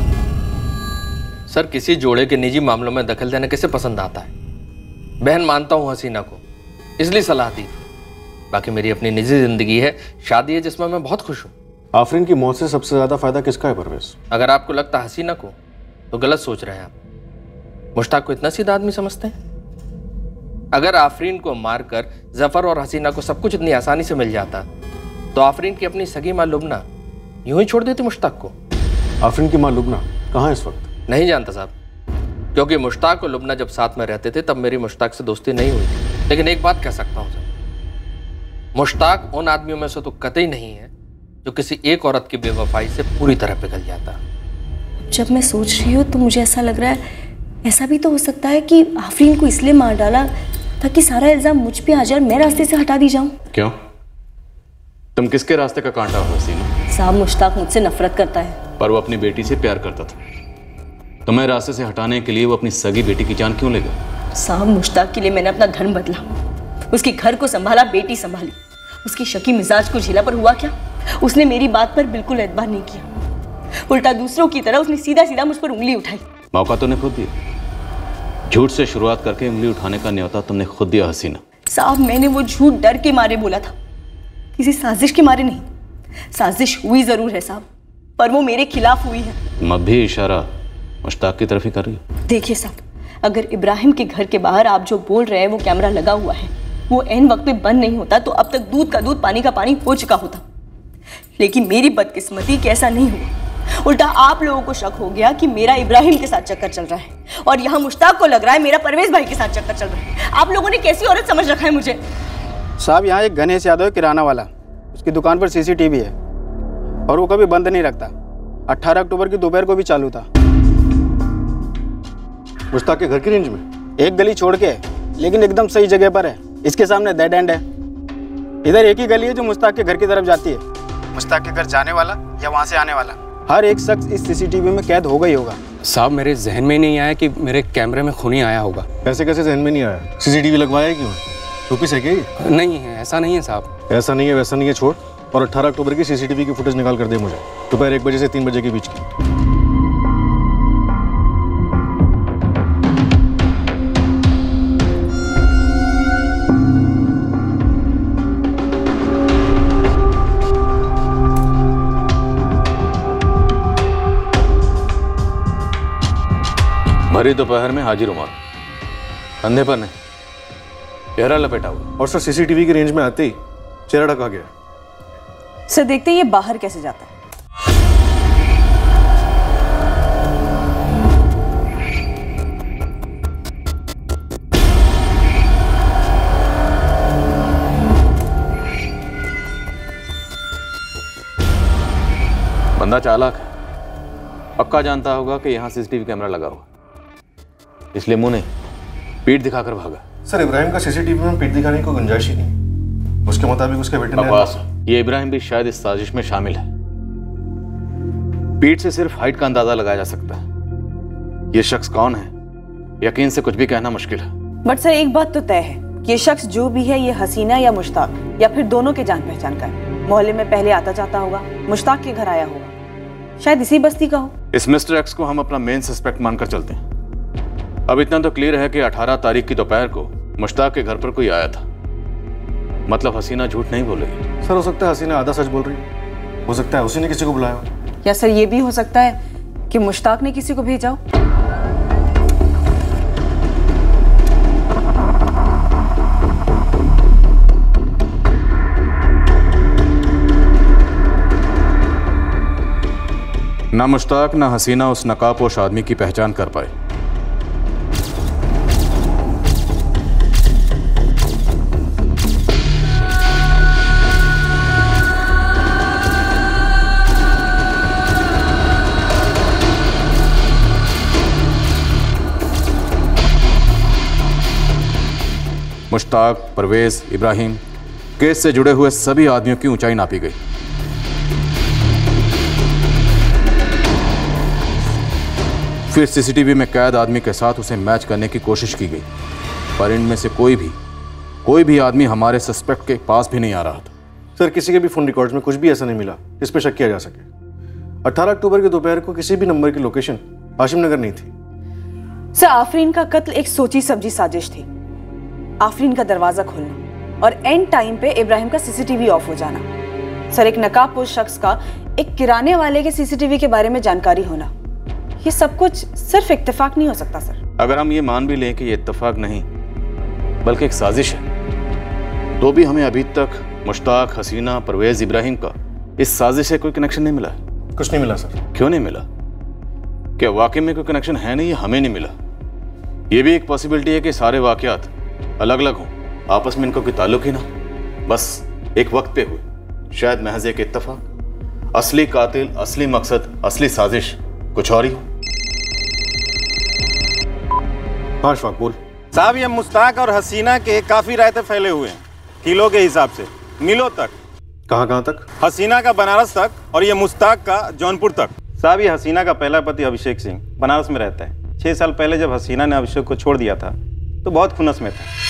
सर, किसी जोड़े के निजी मामलों में दखल देना किसे पसंद आता है? बहन मानता हूं हसीना को, इसलिए सलाह दी थी। बाकी मेरी अपनी निजी जिंदगी है, शादी है जिसमें मैं बहुत खुश हूं। आफरीन की मौत से सबसे ज्यादा फायदा किसका है परवेज? अगर आपको लगता हसीना को, तो गलत सोच रहे हैं आप। मुश्ताक को इतना सीधा आदमी समझते हैं? अगर आफरीन को मारकर जफर और हसीना को सब कुछ इतनी आसानी से मिल जाता, तो आफरीन की अपनी सगी मां लुबना यूं ही छोड़ देती मुश्ताक को। आफरीन की मां लुबना कहाँ है इस वक्त? नहीं जानता साहब, क्योंकि मुश्ताक और लुबना जब साथ में रहते थे तब मेरी मुश्ताक से दोस्ती नहीं हुई थी। लेकिन एक बात कह सकता हूं सर, मुश्ताक उन आदमियों में से तो कतई नहीं है जो किसी एक औरत की बेवफाई से पूरी तरह पिघल जाता। जब मैं सोच रही हूँ तो मुझे ऐसा लग रहा है, ऐसा भी तो हो सकता है कि आफरीन को इसलिए मार डाला ताकि सारा इल्जाम मुझ पे आ जाए और मैं रास्ते से हटा दी जाऊं। क्यों? तुम किसके रास्ते का कांटा हो हसीना? साहब मुश्ताक मुझसे नफरत करता है। पर वो अपनी बेटी से प्यार करता था। तुम्हें रास्ते से हटाने के लिए वो अपनी सगी बेटी की जान क्यों ले गया? साहब मुश्ताक के लिए मैंने अपना धर्म बदला, उसके घर को संभाला, बेटी संभाली, उसकी शकी मिजाज को झेला, पर हुआ क्या? उसने मेरी बात पर बिल्कुल एतबार नहीं किया। उल्टा दूसरों की तरह उसने सीधा सीधा मुझ पर उंगली उठाई। मौका तुमने खुद दिया। झूठ से शुरुआत करके उंगली उठाने का न्योता तुमने खुद दिया हसीना। साहब मैंने वो झूठ डर के मारे बोला था, किसी साजिश के मारे नहीं। साजिश हुई जरूर है साहब, पर वो मेरे खिलाफ हुई है। तुम अब भी इशारा मुश्ताक की तरफ ही कर रही हो। देखिए साहब, अगर इब्राहिम के घर के बाहर आप जो बोल रहे हैं वो कैमरा लगा हुआ है, वो एन वक्त पे बंद नहीं होता तो अब तक दूध का दूध पानी का पानी हो चुका होता। लेकिन मेरी बदकिस्मती कि ऐसा नहीं हुआ। उल्टा आप लोगों को शक हो गया कि मेरा इब्राहिम के साथ चक्कर चल रहा है, और यहाँ मुश्ताक को लग रहा है मेरा परवेज भाई के साथ चक्कर चल रहा है। आप लोगों ने कैसी औरत समझ रखा है मुझे? साहब यहाँ एक गणेश यादव किराना वाला, उसकी दुकान पर सीसीटीवी है और वो कभी बंद नहीं रखता। 18 अक्टूबर की दोपहर को भी चालू था। मुश्ताक के घर की रेंज में? एक गली छोड़ के, लेकिन एकदम सही जगह पर है। इसके सामने डेड एंड है। इधर एक ही गली है जो मुश्ताक के घर की तरफ जाती है। मुश्ताक के घर जाने वाला या वहाँ से आने वाला, हर एक शख्स इस सीसीटीवी में कैद होगा ही होगा। साहब मेरे जहन में नहीं आया कि मेरे कैमरे में खूनी आया होगा। ऐसे कैसे जहन में नहीं आया? सीसीटीवी लगवाया क्यों? टोपी से क्या? नहीं है, ऐसा नहीं है साहब। ऐसा नहीं है, वैसा नहीं है, छोड़। और 18 अक्टूबर की सीसीटीवी की फुटेज निकाल कर दे मुझे, दोपहर 1 बजे से 3 बजे के बीच की। भरी दोपहर में हाजिर उमर, कंधे पर नहीं, चेहरा लपेटा हुआ। और सर सीसीटीवी की रेंज में आते ही चेहरा ढका गया। सर देखते ये बाहर कैसे जाता है। बंदा चालाक है, पक्का जानता होगा कि यहाँ सीसीटीवी कैमरा लगा हुआ, इसलिए मुंह नहीं पीठ दिखाकर भागा। सर इब्राहिम का सीसीटीवी में पीठ दिखाने की कोई गुंजाइश ही नहीं। उसके मुताबिक उसके बेटे ने ये इब्राहिम भी शायद इस साजिश में शामिल है। पीठ से सिर्फ हाइट का अंदाजा लगाया जा सकता है। ये शख्स कौन है यकीन से कुछ भी कहना मुश्किल है। बट सर एक बात तो तय है, ये शख्स जो भी है ये हसीना या मुश्ताक या फिर दोनों के जान पहचान का है। मोहल्ले में पहले आता जाता होगा, मुश्ताक के घर आया होगा, शायद इसी बस्ती का हो। इस मिस्टर एक्स को हम अपना मेन सस्पेक्ट मानकर चलते हैं। अब इतना तो क्लियर है कि 18 तारीख की दोपहर को मुश्ताक के घर पर कोई आया था। मतलब हसीना झूठ नहीं बोलेगी। सर हो सकता है हसीना आधा सच बोल रही है, हो सकता है उसी ने किसी को बुलाया। या सर ये भी हो सकता है कि मुश्ताक ने किसी को भेजा हो। ना मुश्ताक ना हसीना उस नकाबपोश आदमी की पहचान कर पाए। मुश्ताक, परवेज, इब्राहिम, केस से जुड़े हुए सभी आदमियों की ऊंचाई नापी गई। फिर सीसीटीवी में कैद आदमी के साथ उसे मैच करने की कोशिश की गई, पर इनमें से कोई भी आदमी हमारे सस्पेक्ट के पास भी नहीं आ रहा था। सर किसी के भी फोन रिकॉर्ड्स में कुछ भी ऐसा नहीं मिला इस पर शक किया जा सके। 18 अक्टूबर की दोपहर को किसी भी नंबर की लोकेशन हाशिम नगर नहीं थी। सर आफरीन का कत्ल एक सोची समझी साजिश थी। आफरीन का दरवाजा खोलना और एंड टाइम पे इब्राहिम का सीसीटीवी ऑफ हो जाना। सर एक नकाबपोश शख्स का एक किराने वाले के सीसीटीवी के बारे में जानकारी होना, ये सब कुछ सिर्फ इत्तेफाक नहीं हो सकता सर। अगर हम ये मान भी लें कि ये इत्तेफाक नहीं बल्कि एक साजिश है, तो भी हमें अभी तक मुश्ताक, हसीना, परवेज, इब्राहिम का इस साजिश से कोई कनेक्शन नहीं मिला है। कुछ नहीं मिला सर। क्यों नहीं मिला? क्या वाकई में कोई कनेक्शन है नहीं, हमें नहीं मिला? ये भी एक पॉसिबिलिटी है कि सारे वाकयात अलग अलग हों, आपस में इनका कोई ताल्लुक ही ना, बस एक वक्त पे हुए, शायद महज एक इत्तेफाक। असली कातिल, असली मकसद, असली साजिश कुछ और ही हो। हाँ शौक बोल। साहब ये मुश्ताक और हसीना के काफी रायते फैले हुए हैं, किलो के हिसाब से, मिलों तक। कहाँ तक? हसीना का बनारस तक और ये मुश्ताक का जौनपुर तक। साहब ये हसीना का पहला पति अभिषेक सिंह बनारस में रहता है। 6 साल पहले जब हसीना ने अभिषेक को छोड़ दिया था तो बहुत खुनस में था।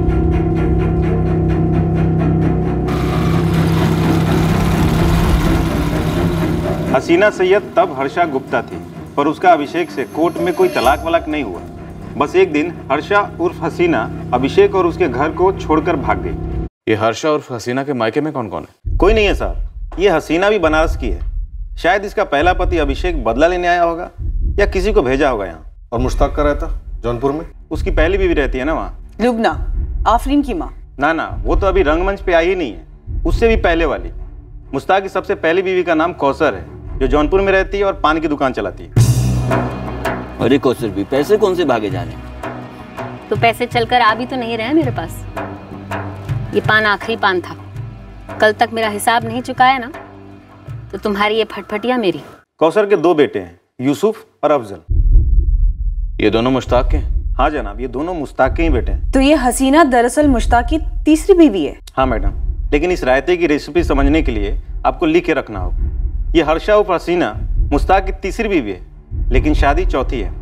हसीना सैयद तब हर्षा गुप्ता थी, पर उसका अभिषेक से कोर्ट में कोई तलाक वलाक नहीं हुआ। बस एक दिन हर्षा उर्फ हसीना अभिषेक और उसके घर को छोड़कर भाग गई। ये हर्षा उर्फ हसीना के मायके में कौन कौन है? कोई नहीं है साहब। ये हसीना भी बनारस की है। शायद इसका पहला पति अभिषेक बदला लेने आया होगा या किसी को भेजा होगा यहाँ। और मुश्ताक का रहता जौनपुर में? उसकी पहली बीवी रहती है ना वहाँ। लुबना, आफरीन की माँ? ना, वो तो अभी रंगमंच पे आई ही नहीं है, उससे भी पहले वाली। मुश्ताक की सबसे पहली बीवी का नाम कौसर है, जो जौनपुर में रहती है और पान की दुकान चलाती है। अरे कौसर भी, पैसे कौन से भागे जाने? तो पैसे चलकर आ भी तो नहीं रहे मेरे पास। ये पान आखिरी पान था। कल तक मेरा हिसाब नहीं चुकाया ना तो तुम्हारी ये फटफटिया मेरी। कौसर के 2 बेटे हैं, यूसुफ और अफजल। ये दोनों मुश्ताक के? हाँ जनाब, ये दोनों मुश्ताक के ही बेटे हैं। तो ये हसीना दरअसल मुश्ताक की तीसरी बीवी है? हाँ मैडम, लेकिन इस रायते की रेसिपी समझने के लिए आपको लिख के रखना होगा। ये हर्षा उर्फ हसीना मुश्ताक की तीसरी बीवी है, लेकिन शादी चौथी है।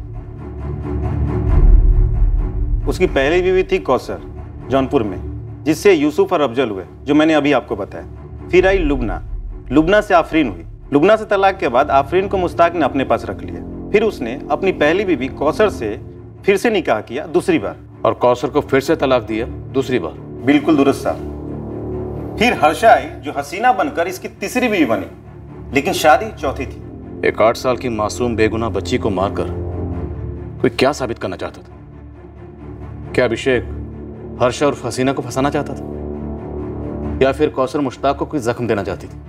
उसकी पहली बीवी थी कौसर जौनपुर में, जिससे यूसुफ और अफजल हुए, जो मैंने अभी आपको बताया। फिर आई लुबना से आफरीन हुई। लुबना से तलाक के बाद आफरीन को मुश्ताक ने अपने पास रख लिया। फिर उसने अपनी पहली बीवी कौसर से फिर से निकाह किया दूसरी बार। और कौसर को फिर से तलाक दिया दूसरी बार? बिल्कुल दुरुस्त साहब। फिर हर्षा आई, जो हसीना बनकर इसकी तीसरी बीवी बनी, लेकिन शादी चौथी थी। एक 8 साल की मासूम बेगुनाह बच्ची को मारकर कोई क्या साबित करना चाहता था? क्या अभिषेक हर्षा और हसीना को फंसाना चाहता था, या फिर कौसर मुश्ताक को कोई जख्म देना चाहती थी?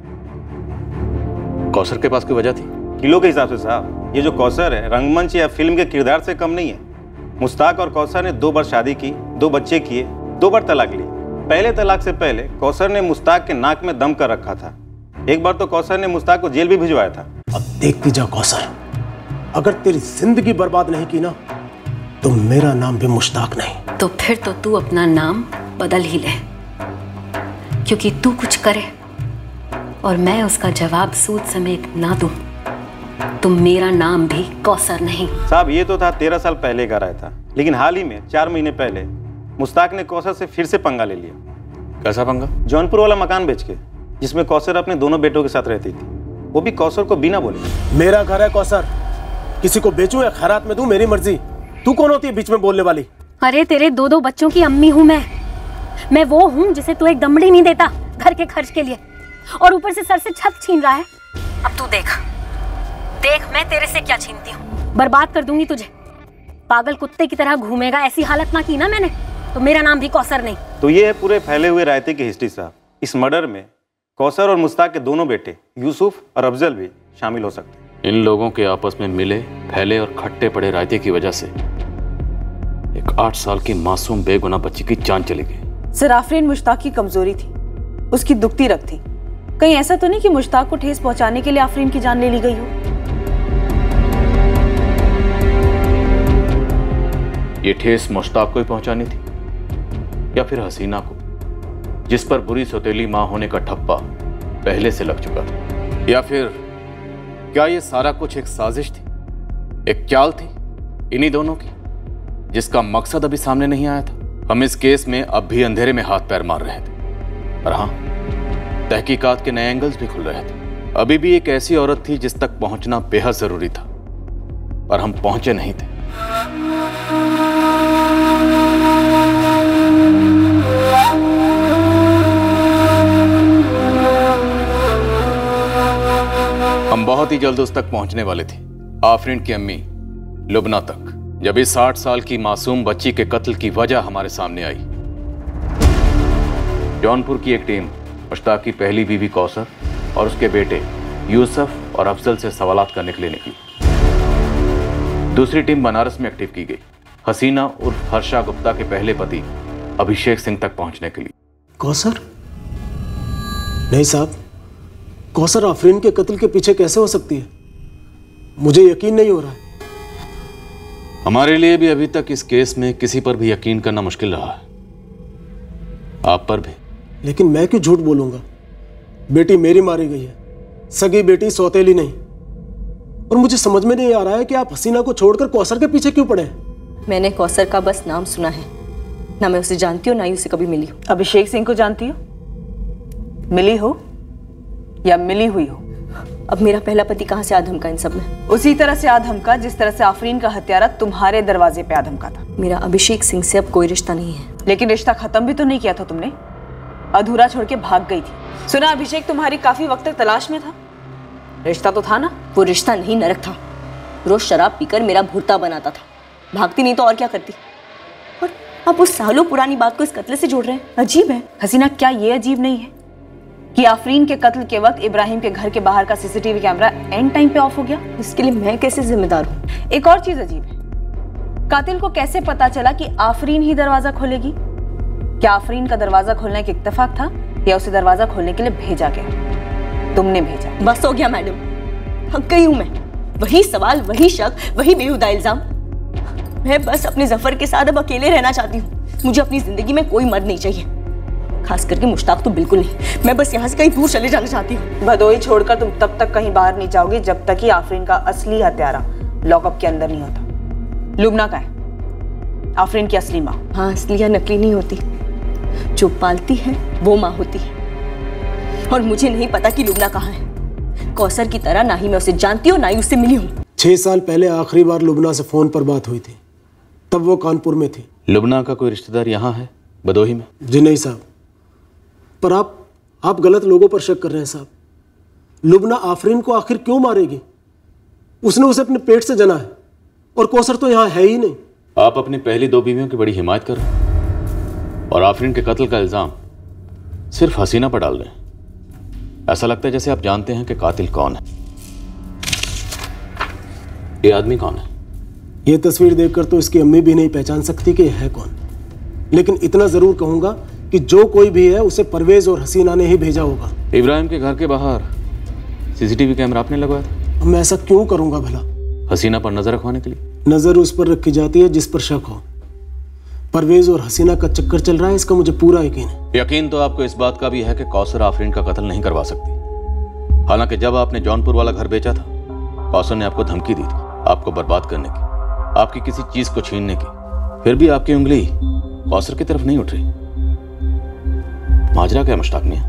कौसर के पास कोई वजह थी? किलो के हिसाब से साहब, ये जो कौसर है रंगमंच या फिल्म के किरदार से कम नहीं है। मुश्ताक और कौसर ने 2 बार शादी की, 2 बच्चे किए, 2 बार तलाक ली। पहले तलाक से पहले कौसर ने मुश्ताक के नाक में दम कर रखा था। एक बार तो कौसर ने मुश्ताक को जेल भी भिजवाया था। अब देखती जा कौसर, अगर तेरी जिंदगी बर्बाद नहीं की ना तो मेरा नाम भी मुश्ताक नहीं। तो फिर तो तू अपना नाम बदल ही ले, क्योंकि तू कुछ करे और मैं उसका जवाब सूद समेत ना दूं तो मेरा नाम भी कौसर नहीं। साहब ये तो था 13 साल पहले का राय था, लेकिन हाल ही में 4 महीने पहले मुश्ताक ने कौसर से फिर से पंगा ले लिया। कैसा पंगा? जौनपुर वाला मकान बेच के, जिसमें कौसर अपने दोनों बेटों के साथ रहती थी, वो भी कौसर को बिना बोले। मेरा घर है कौसर, किसी को बेचूं या खैरात में दूं मेरी मर्जी। तू कौन होती है बीच में बोलने वाली? अरे तेरे 2 बच्चों की अम्मी हूँ मैं वो हूँ जिसे तू एक दमड़ी नहीं देता घर के खर्च के लिए, और ऊपर से सर से छत छीन रहा है। अब तू देख मैं तेरे से क्या छीनती हूँ। बर्बाद कर दूंगी तुझे। पागल कुत्ते की तरह घूमेगा, ऐसी हालत ना की ना मैंने तो मेरा नाम भी कौसर नहीं। तो ये है पूरे फैले हुए रायते की हिस्ट्री साहब। इस मर्डर में कौसर और मुश्ताक के दोनों बेटे यूसुफ और अफजल भी शामिल हो सकते हैं। इन लोगों के आपस में मिले, फैले और खट्टे पड़े रायते की वजह से एक 8 साल की मासूम बेगुनाह बच्ची की जान चली गई। सर आफरीन मुश्ताक की कमजोरी थी, उसकी दुखती रग थी। कहीं ऐसा तो नहीं कि मुश्ताक को ठेस पहुंचाने के लिए आफरीन की जान ले ली गई हो? ये ठेस मुश्ताक को ही पहुंचानी थी, या फिर हसीना को, जिस पर बुरी सौतेली मां होने का ठप्पा पहले से लग चुका था? या फिर क्या ये सारा कुछ एक साजिश थी, एक चाल थी इन्हीं दोनों की, जिसका मकसद अभी सामने नहीं आया था? हम इस केस में अब भी अंधेरे में हाथ पैर मार रहे थे, और हाँ, तहकीकात के नए एंगल्स भी खुल रहे थे। अभी भी एक ऐसी औरत थी जिस तक पहुंचना बेहद जरूरी था, पर हम पहुंचे नहीं थे। हम बहुत ही जल्द उस तक पहुंचने वाले थे, आफरीन की अम्मी लुबना तक, जब इस 8 साल की मासूम बच्ची के कत्ल की वजह हमारे सामने आई। जौनपुर की एक टीम मुश्ताक की पहली बीवी कौसर और उसके बेटे यूसुफ और अफजल से सवालात करने के लिए निकली। दूसरी टीम बनारस में एक्टिव की गई, हसीना उर्फ हर्षा गुप्ता के पहले पति अभिषेक सिंह तक पहुंचने के लिए। कौसर? नहीं साहब, कौसर आफरीन के कत्ल के पीछे कैसे हो सकती है? मुझे यकीन नहीं हो रहा है। हमारे लिए भी अभी तक इस केस में किसी पर भी यकीन करना मुश्किल रहा है, आप पर भी। लेकिन मैं क्यों झूठ बोलूंगा? बेटी मेरी मारी गई है, सगी बेटी सौतेली नहीं। और मुझे समझ में नहीं आ रहा है कि आप हसीना को छोड़कर कौसर के पीछे क्यों पड़े हैं? मैंने कौसर का बस नाम सुना है, ना मैं उसे जानती हूँ ना ही उसे कभी मिली हूँ। अभिषेक सिंह को जानती हो? मिली हो या मिली हुई हो? अब मेरा पहला पति कहाँ से आ धमका इन सब में? उसी तरह से आ धमका जिस तरह से आफरीन का हत्यारा तुम्हारे दरवाजे पे आ धमका था। मेरा अभिषेक सिंह से अब कोई रिश्ता नहीं है। लेकिन रिश्ता खत्म भी तो नहीं किया था तुमने, अधूरा छोड़ के भाग गई थी। सुना अभिषेक तुम्हारी काफी वक्त तक तलाश में था, रिश्ता तो था ना? वो रिश्ता नहीं, नरक था। रोज शराब पीकर मेरा भुर्ता बनाता था, भागती नहीं तो और क्या करती। और अब उस सालों पुरानी बात को इस कत्ल से जोड़ रहे हैं, अजीब है। हसीना, क्या ये अजीब नहीं है कि आफरीन के कत्ल के वक्त इब्राहिम के घर के बाहर का सीसीटीवी कैमरा एंड टाइम पे ऑफ हो गया? इसके लिए मैं कैसे जिम्मेदार हूँ? एक और चीज अजीब है, कातिल को कैसे पता चला कि आफरीन ही दरवाजा खोलेगी? क्या आफरीन का दरवाजा खोलने का इत्तेफाक था या उसे दरवाजा खोलने के लिए भेजा गया? तुमने भेजा। बस हो गया मैडम, हक गई हूं मैं। वही सवाल, वही शक, वही बेहुदा इल्जाम। मैं बस अपने जफर के साथ अब अकेले रहना चाहती हूँ। मुझे अपनी जिंदगी में कोई मर्द नहीं चाहिए, खास करके मुश्ताक तो बिल्कुल नहीं। मैं बस यहाँ से कहीं दूर चले जाना चाहती हूँ। भदोही छोड़कर तुम तब तक कहीं बाहर नहीं जाओगी जब तक कि आफरीन का असली हत्यारा लॉकअप के अंदर नहीं होता। लुबना का है आफरीन की असली माँ। हाँ, असली या नकली नहीं होती, जो पालती है वो माँ होती है। और मुझे नहीं पता कि लुबना कहाँ है। कौसर की तरह ना ही मैं उसे जानती हूँ ना ही उससे मिली हूँ। 6 साल पहले आखिरी बार लुबना से फोन पर बात हुई थी, तब वो कानपुर में थी। लुबना का कोई रिश्तेदार यहाँ है भदोही में? जी नहीं साहब, पर आप गलत लोगों पर शक कर रहे हैं साहब। लुबना आफरीन को आखिर क्यों मारेगी? उसने उसे अपने पेट से जना है और कौसर तो यहाँ है ही नहीं। आप अपनी पहली 2 बीवियों की बड़ी हिमायत कर रहे हैं और आफरीन के कत्ल का इल्जाम सिर्फ हसीना पर डाल रहे हैं। ऐसा लगता है जैसे आप जानते हैं कि कातिल कौन है। ये आदमी कौन है? ये तस्वीर देखकर तो इसकी अम्मी भी नहीं पहचान सकती कि है कौन, लेकिन इतना जरूर कहूंगा कि जो कोई भी है उसे परवेज और हसीना ने ही भेजा होगा। इब्राहिम के घर के बाहर सीसीटीवी कैमरा आपने लगवाया था? मैं ऐसा क्यों करूंगा भला? हसीना पर नजर रखवाने के लिए। नजर उस पर रखी जाती है जिस पर शक हो। परवेज और हसीना का चक्कर चल रहा है, इसका मुझे पूरा यकीन है। यकीन तो आपको इस बात का भी है कि कौसर आफरीन का कत्ल नहीं करवा सकती। हालांकि जब आपने जौनपुर वाला घर बेचा था, कौसर ने आपको धमकी दी थी आपको बर्बाद करने की, आपकी किसी चीज को छीनने की। फिर भी आपकी उंगली कौसर की तरफ नहीं उठ रही। माजरा क्या मुश्ताक मियां?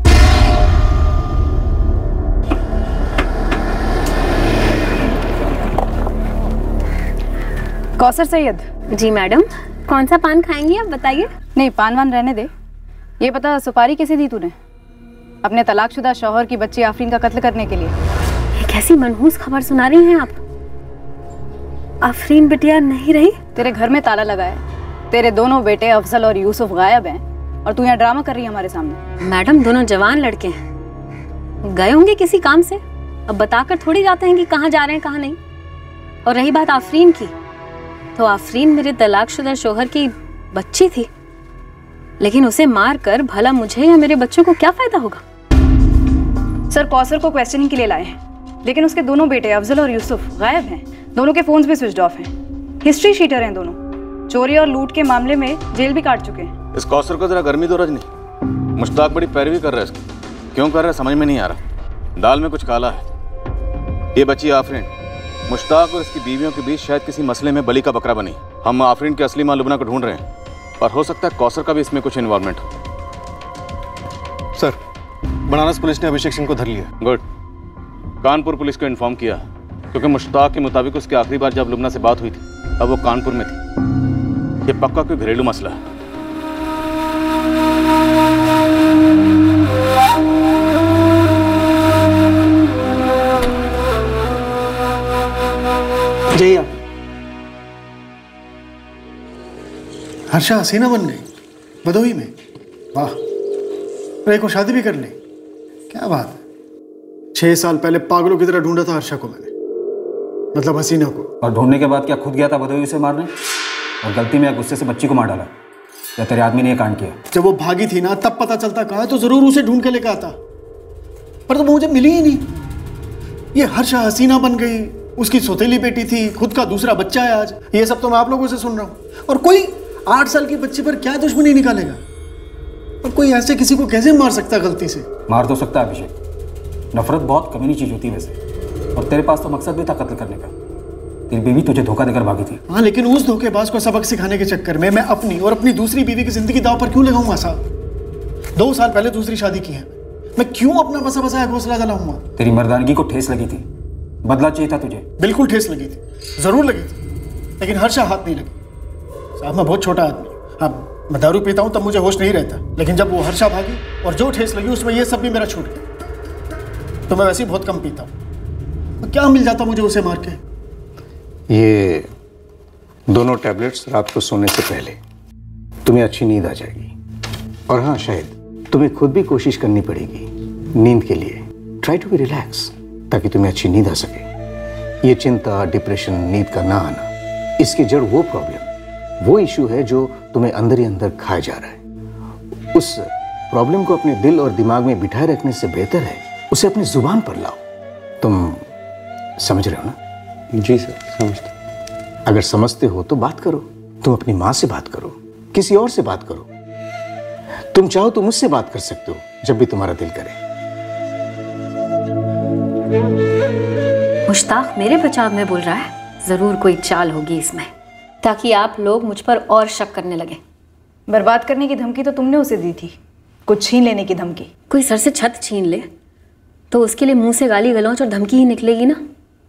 कौसर सैयद। जी मैडम, कौन सा पान खाएंगी आप बताइए? नहीं, पान वान रहने दे। ये पता सुपारी कैसे दी तूने अपने तलाकशुदा शौहर की बच्ची आफरीन का कत्ल करने के लिए? कैसी मनहूस खबर सुना रही हैं आप? आफरीन बिटिया नहीं रही? तेरे घर में ताला लगा है, तेरे दोनों बेटे अफजल और यूसुफ गायब हैं और तू यहाँ ड्रामा कर रही है हमारे सामने। मैडम, दोनों जवान लड़के हैं, गए होंगे किसी काम से, अब बताकर थोड़ी जाते हैं कि कहाँ जा रहे हैं कहाँ नहीं। और रही बात आफरीन की, तो आफरीन मेरे तलाकशुदा शौहर की बच्ची थी, लेकिन उसे मारकर भला मुझे या मेरे बच्चों को क्या फायदा होगा? सर, कौसर को क्वेश्चनिंग के लिए लाए हैं, लेकिन उसके दोनों बेटे अफजल और यूसुफ गायब हैं। दोनों के फोन्स भी स्विच ऑफ हैं। हिस्ट्री शीटर हैं दोनों, चोरी और लूट के मामले में जेल भी काट चुके हैं। इस कौसर को जरा गर्मी दो रजनी। मुश्ताक बड़ी पैरवी कर रहा है इसकी, क्यों कर रहा है समझ में नहीं आ रहा। दाल में कुछ काला है। ये बच्ची आफरीन मुश्ताक और इसकी बीवियों के बीच शायद किसी मसले में बलि का बकरा बनी। हम आफरीन की असली मां लुबना को ढूंढ रहे हैं और हो सकता है कौसर का भी इसमें कुछ इन्वॉल्वमेंट हो। सर, बनारस पुलिस ने अभिषेक सिंह को धर लिया। गुड। कानपुर पुलिस को इन्फॉर्म किया क्योंकि मुश्ताक के मुताबिक उसकी आखिरी बार जब लुबना से बात हुई थी अब वो कानपुर में थी। ये पक्का कोई घरेलू मसला है। जय आप। हर्षा हसीना बन गई भदोही में, वाह। रे को शादी भी कर ली, क्या बात है। 6 साल पहले पागलों की तरह ढूंढा था हर्षा को मैंने, मतलब हसीना को। और ढूंढने के बाद क्या खुद गया था भदोही से मारने और गलती में गुस्से से बच्ची को मार डाला? या तेरे आदमी ने ये कांड किया? जब वो भागी थी ना तब पता चलता कहाँ, तो जरूर उसे ढूंढ के लेकर आता, पर तो मुझे मिली ही नहीं। ये हर्षा हसीना बन गई, उसकी सौतेली बेटी थी, खुद का दूसरा बच्चा है आज। ये सब तो मैं आप लोगों से सुन रहा हूँ। और कोई 8 साल की बच्ची पर क्या दुश्मनी निकालेगा? और कोई ऐसे किसी को कैसे मार सकता गलती से? मार तो सकता है अभिषेक, नफरत बहुत कमीनी चीज होती है वैसे, और तेरे पास तो मकसद भी था कत्ल करने का। तेरी बीवी तुझे धोखा देकर भागी थी। हाँ, लेकिन उस धोखेबाज को सबक सिखाने के चक्कर में मैं अपनी और अपनी दूसरी बीवी की जिंदगी दांव पर क्यों लगाऊंगा साहब? 2 साल पहले दूसरी शादी की है, मैं क्यों अपना बसा बसाया घोंसला जलाऊंगा? तेरी मर्दानगी को ठेस लगी थी, बदला चाहिए था तुझे। बिल्कुल ठेस लगी थी, जरूर लगी थी, लेकिन हर्षा हाथ नहीं लगी साहब। मैं बहुत छोटा आदमी, हाँ मैं दारू पीता हूँ तब मुझे होश नहीं रहता, लेकिन जब वो हर्षा भागी और जो ठेस लगी उसमें ये सब भी मेरा छूट गया। तो मैं वैसे ही बहुत कम पीता हूँ, तो क्या मिल जाता मुझे उसे मार के? ये दोनों टैबलेट्स रात को सोने से पहले, तुम्हें अच्छी नींद आ जाएगी। और हाँ, शायद तुम्हें खुद भी कोशिश करनी पड़ेगी नींद के लिए। ट्राई टू बी रिलैक्स, ताकि तुम्हें अच्छी नींद आ सके। ये चिंता, डिप्रेशन, नींद का ना आना, इसकी जड़ वो प्रॉब्लम, वो इशू है जो तुम्हें अंदर ही अंदर खाया जा रहा है। उस प्रॉब्लम को अपने दिल और दिमाग में बिठाए रखने से बेहतर है उसे अपनी जुबान पर लाओ। तुम समझ रहे हो ना? जी सर, समझता। अगर समझते हो तो बात करो। तुम अपनी माँ से बात करो, किसी और से बात करो। तुम चाहो तो मुझसे बात कर सकते हो जब भी तुम्हारा दिल करे। मुश्ताक मेरे बचाव में बोल रहा है, जरूर कोई चाल होगी इसमें, ताकि आप लोग मुझ पर और शक करने लगे। बर्बाद करने की धमकी तो तुमने उसे दी थी, कुछ छीन लेने की धमकी। कोई सर से छत छीन ले तो उसके लिए मुंह से गाली गलौच और धमकी ही निकलेगी ना।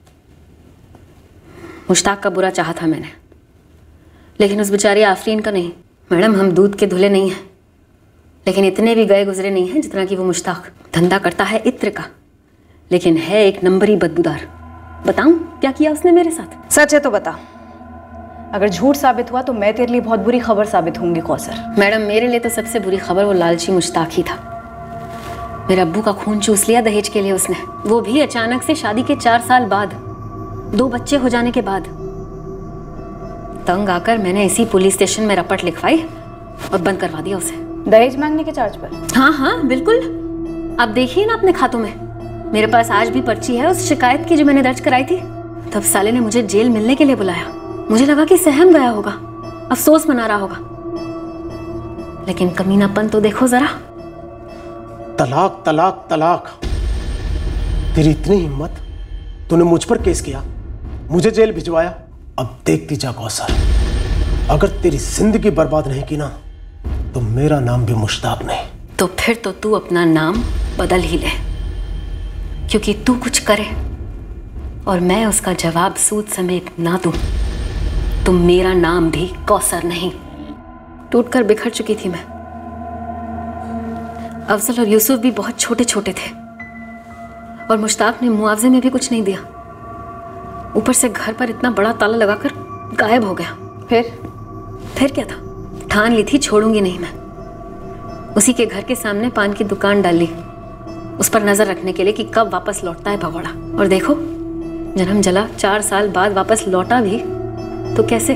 मुश्ताक का बुरा चाहा था मैंने, लेकिन उस बेचारी आफरीन का नहीं। मैडम, हम दूध के धुले नहीं हैं, लेकिन इतने भी गए गुजरे नहीं हैं जितना कि वो मुश्ताक। धंधा करता है इत्र का, लेकिन है एक नंबरी बदबूदार। बताऊं क्या किया उसने मेरे साथ? सच है तो बता। अगर झूठ साबित हुआ तो मैं तेरे लिए बहुत बुरी खबर साबित होंगी कौसर। मैडम, मेरे लिए तो सबसे बुरी खबर वो लालची मुश्ताक ही था। मेरे अब्बू का खून चूस लिया दहेज के लिए उसने, वो भी अचानक से शादी के 4 साल बाद, 2 बच्चे हो जाने के बाद। तंग आकर मैंने इसी पुलिस स्टेशन में रपट लिखवाई और बंद करवा दिया उसे। दहेज मांगने के चार्ज पर? हाँ हाँ बिल्कुल। आप देखिए ना अपने खातों में, मेरे पास आज भी पर्ची है उस शिकायत की जो मैंने दर्ज कराई थी। तब साले ने मुझे जेल मिलने के लिए बुलाया। मुझे लगा कि सहम गया होगा, अफसोस मना रहा होगा, लेकिन कमीनापन तो देखो जरा। तलाक तलाक तलाक, तेरी इतनी हिम्मत, तूने मुझ पर केस किया, मुझे जेल भिजवाया। अब देखती जा कौसर, अगर तेरी जिंदगी बर्बाद नहीं की ना तो मेरा नाम भी मुश्ताक नहीं। तो फिर तो तू अपना नाम बदल ही ले, क्योंकि तू कुछ करे और मैं उसका जवाब सूद समेत ना दूं तो मेरा नाम भी कौसर नहीं। टूटकर बिखर चुकी थी मैं। अफजल और यूसुफ भी बहुत छोटे छोटे थे और मुश्ताक ने मुआवजे में भी कुछ नहीं दिया। ऊपर से घर पर इतना बड़ा ताला लगाकर गायब हो गया। फिर क्या था? ठान ली थी छोड़ूंगी नहीं मैं। उसी के घर के सामने पान की दुकान डाल ली, उस पर नजर रखने के लिए कि कब वापस लौटता है भगोड़ा। और देखो, जन्म जला 4 साल बाद वापस लौटा भी तो कैसे?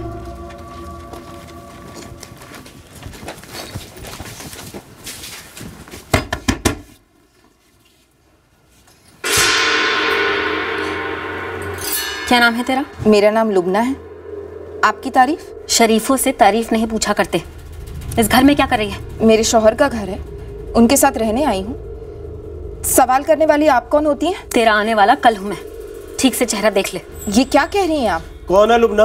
क्या नाम है तेरा? मेरा नाम लुबना है। आपकी तारीफ? शरीफों से तारीफ नहीं पूछा करते। इस घर में क्या कर रही है? मेरे शौहर का घर है, उनके साथ रहने आई हूँ। सवाल करने वाली आप कौन होती हैं? तेरा आने वाला कल हूँ मैं, ठीक से चेहरा देख ले। ये क्या कह रही हैं आप? कौन है लुबना?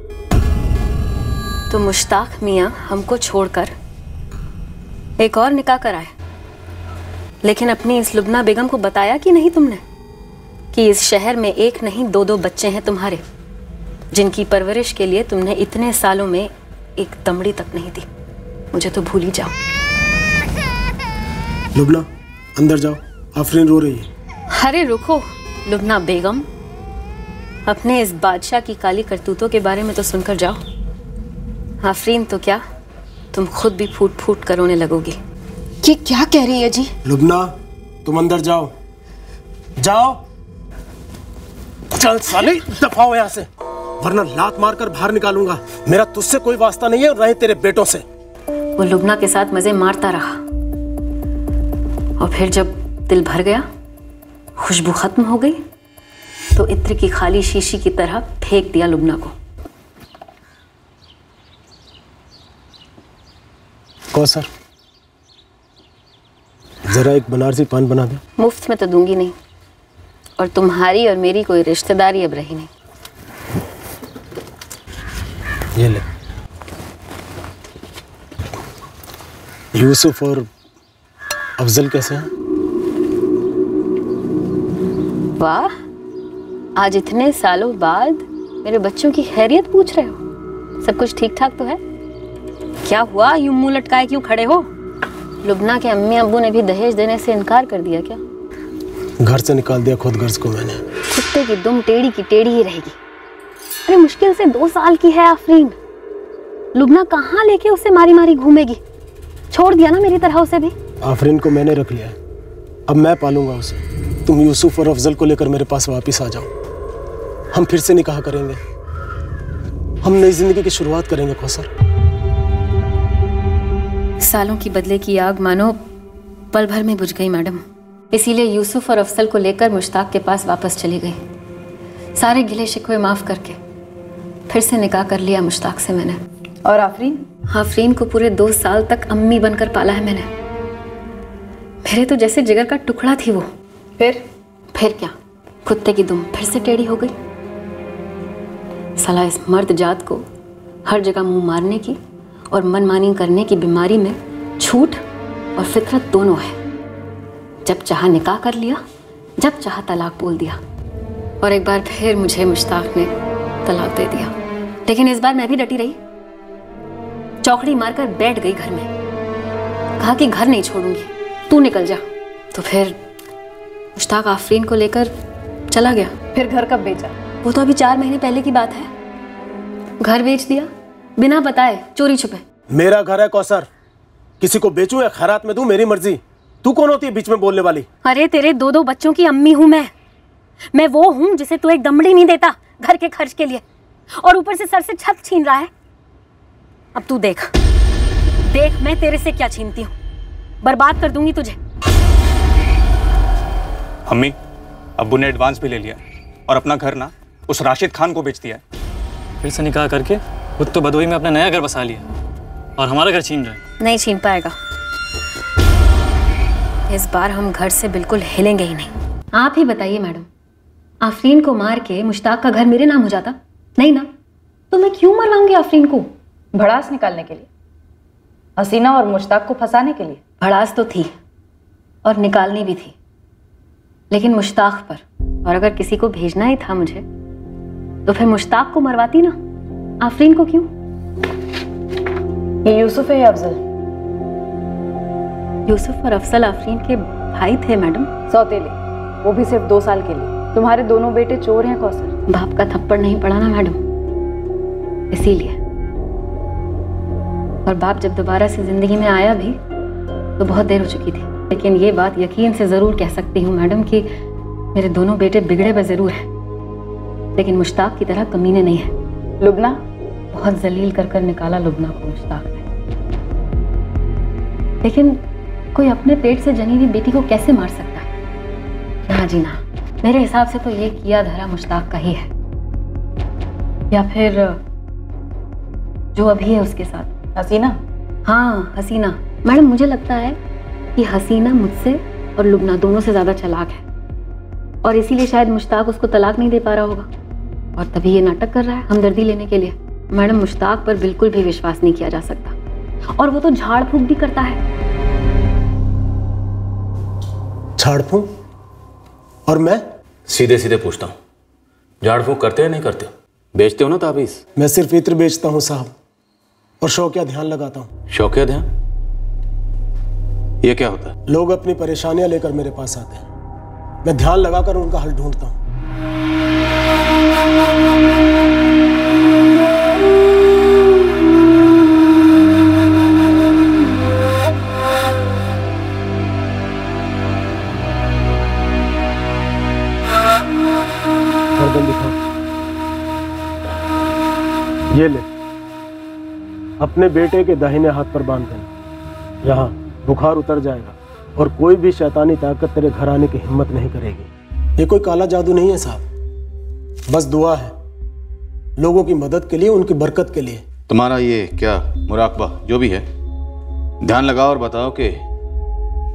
तो मुश्ताक मियाँ हमको छोड़कर एक और निकाह कराए, लेकिन अपनी इस लुबना बेगम को बताया कि नहीं तुमने कि इस शहर में एक नहीं 2-2 बच्चे हैं तुम्हारे, जिनकी परवरिश के लिए तुमने इतने सालों में एक दमड़ी तक नहीं दी। मुझे तो भूल ही जाओ। लुबना, अंदर जाओ, आफरीन रो रही है। अरे रुको लुबना बेगम, अपने इस बादशाह की काली करतूतों के बारे में तो सुनकर जाओ। आफरीन तो क्या, तुम खुद भी फूट फूट कर रोने लगोगी। ये क्या कह रही है जी? लुबना, तुम अंदर जाओ, जाओ। चल साले, दफा हो यहाँ से, वरना लात मारकर बाहर निकालूंगा। मेरा तुझसे कोई वास्ता नहीं है, रहे तेरे बेटों से। वो लुबना के साथ मजे मारता रहा और फिर जब दिल भर गया, खुशबू खत्म हो गई, तो इत्र की खाली शीशी की तरह फेंक दिया लुबना को। कौसर, जरा एक बनारसी पान बना दे। मुफ्त में तो दूंगी नहीं, और तुम्हारी और मेरी कोई रिश्तेदारी अब रही नहीं। ये ले। यूसुफ और अफजल कैसे हैं? वाह, आज इतने सालों बाद मेरे बच्चों की खैरियत पूछ रहे हो। सब कुछ ठीक ठाक तो है? क्या हुआ, यूं मुंह लटकाए क्यों खड़े हो? लुबना के अम्मी अब्बू ने भी दहेज देने से इनकार कर दिया क्या? घर से निकाल दिया खुद गर्ज को मैंने। कुत्ते की दुम टेढ़ी की टेढ़ी ही रहेगी। अरे मुश्किल से 2 साल की है आफरीन, लुबना कहाँ लेके उसे मारी मारी घूमेगी? छोड़ दिया ना मेरी तरह उसे भी। आफरीन को मैंने रख लिया है, अब मैं पालूंगा उसे। तुम यूसुफ और अफजल को लेकर मेरे पास वापस आ जाओ। हम फिर से निकाह करेंगे, हम नई जिंदगी की शुरुआत करेंगे कौसर। सालों की बदले की आग मानो पल भर में बुझ गई मैडम। इसीलिए यूसुफ और अफजल को लेकर मुश्ताक के पास वापस चली गई। सारे गिले शिकवे माफ करके फिर से निकाह कर लिया मुश्ताक से मैंने। और आफरीन? आफरीन को पूरे 2 साल तक अम्मी बनकर पाला है मैंने। मेरे तो जैसे जिगर का टुकड़ा थी वो। फिर क्या, कुत्ते की दुम फिर से टेढ़ी हो गई। साला इस मर्द जात को हर जगह मुंह मारने की और मनमानी करने की बीमारी में झूठ और फितरत दोनों है। जब चाहा निकाह कर लिया, जब चाहा तलाक बोल दिया, और एक बार फिर मुझे मुश्ताक ने तलाक दे दिया। लेकिन इस बार मैं भी डटी रही, चौकड़ी मारकर बैठ गई घर में। कहा कि घर नहीं छोड़ूंगी, तू निकल जा। तो फिर मुश्ताक आफरीन को लेकर चला गया। फिर घर कब बेचा? वो तो अभी 4 महीने पहले की बात है। घर बेच दिया बिना बताए, चोरी छुपे। मेरा घर है कौसर, किसी को बेचूं या खैरात में दूं मेरी मर्जी। तू कौन होती है बीच में बोलने वाली? अरे तेरे 2 बच्चों की अम्मी हूं मैं वो हूं जिसे तू एक दमड़ी नहीं देता घर के खर्च के लिए, और ऊपर से सर से छत छीन रहा है। अब तू देख मैं तेरे से क्या छीनती हूँ, बर्बाद कर दूंगी तुझे। अम्मी, अब्बू ने एडवांस भी ले लिया और अपना घर ना उस राशिद खान को बेच दिया है। फिर से निकाह करके खुद तो बदोई में अपना नया घर बसा लिया और हमारा घर छीन रहा है। नहीं छीन पाएगा, इस बार हम घर से बिल्कुल हिलेंगे ही नहीं। आप ही बताइए मैडम, आफरीन को मार के मुश्ताक का घर मेरे नाम हो जाता? नहीं ना, तो मैं क्यों मरवाऊंगी आफरीन को? भड़ास निकालने के लिए, हसीना और मुश्ताक को फंसाने के लिए। भड़ास तो थी और निकालनी भी थी, लेकिन मुश्ताक पर। और अगर किसी को भेजना ही था मुझे तो फिर मुश्ताक को मरवाती ना, आफरीन को क्यों? ये यूसुफ है या अफजल? यूसुफ और अफजल आफरीन के भाई थे मैडम। सौतेले, वो भी सिर्फ 2 साल के लिए। तुम्हारे दोनों बेटे चोर हैं कौसर। बाप का थप्पड़ नहीं पड़ा ना मैडम, इसीलिए। और बाप जब दोबारा से जिंदगी में आया भी तो बहुत देर हो चुकी थी। लेकिन ये बात यकीन से जरूर कह सकती हूँ मैडम कि मेरे दोनों बेटे बिगड़े ब जरूर हैं, लेकिन मुश्ताक की तरह कमीने नहीं है। लुबना? बहुत जलील कर निकाला लुबना को मुश्ताक ने। लेकिन कोई अपने पेट से जनी हुई बेटी को कैसे मार सकता है? ना जी ना, मेरे हिसाब से तो ये किया धरा मुश्ताक का ही है, या फिर जो अभी है उसके साथ। हसीना? हाँ हसीना। मैडम मुझे लगता है कि हसीना मुझसे और लुबना दोनों से ज्यादा चालाक है, और इसीलिए शायद मुश्ताक उसको तलाक नहीं दे पा रहा होगा, और तभी ये नाटक कर रहा है हमदर्दी लेने के लिए। मैडम मुश्ताक पर बिल्कुल भी विश्वास नहीं किया जा सकता, और वो तो झाड़ फूंक भी करता है। झाड़ फूंक? और मैं? सीधे सीधे पूछता हूँ, झाड़ फूंक करते हैं नहीं करते? बेचते हो ना ताबीज? मैं सिर्फ इत्र बेचता हूँ साहब, और शौकिया ध्यान लगाता हूँ। शौकिया ध्यान? ये क्या होता है? लोग अपनी परेशानियां लेकर मेरे पास आते हैं, मैं ध्यान लगाकर उनका हल ढूंढता हूँ। गर्दन दिखाओ। ये ले, अपने बेटे के दाहिने हाथ पर बांध देना। यहाँ बुखार उतर जाएगा और कोई भी शैतानी ताकत तेरे घर आने की हिम्मत नहीं करेगी। ये कोई काला जादू नहीं है साहब, बस दुआ है लोगों की मदद के लिए, उनकी बरकत के लिए। तुम्हारा ये क्या मुराकबा जो भी है, ध्यान लगाओ और बताओ कि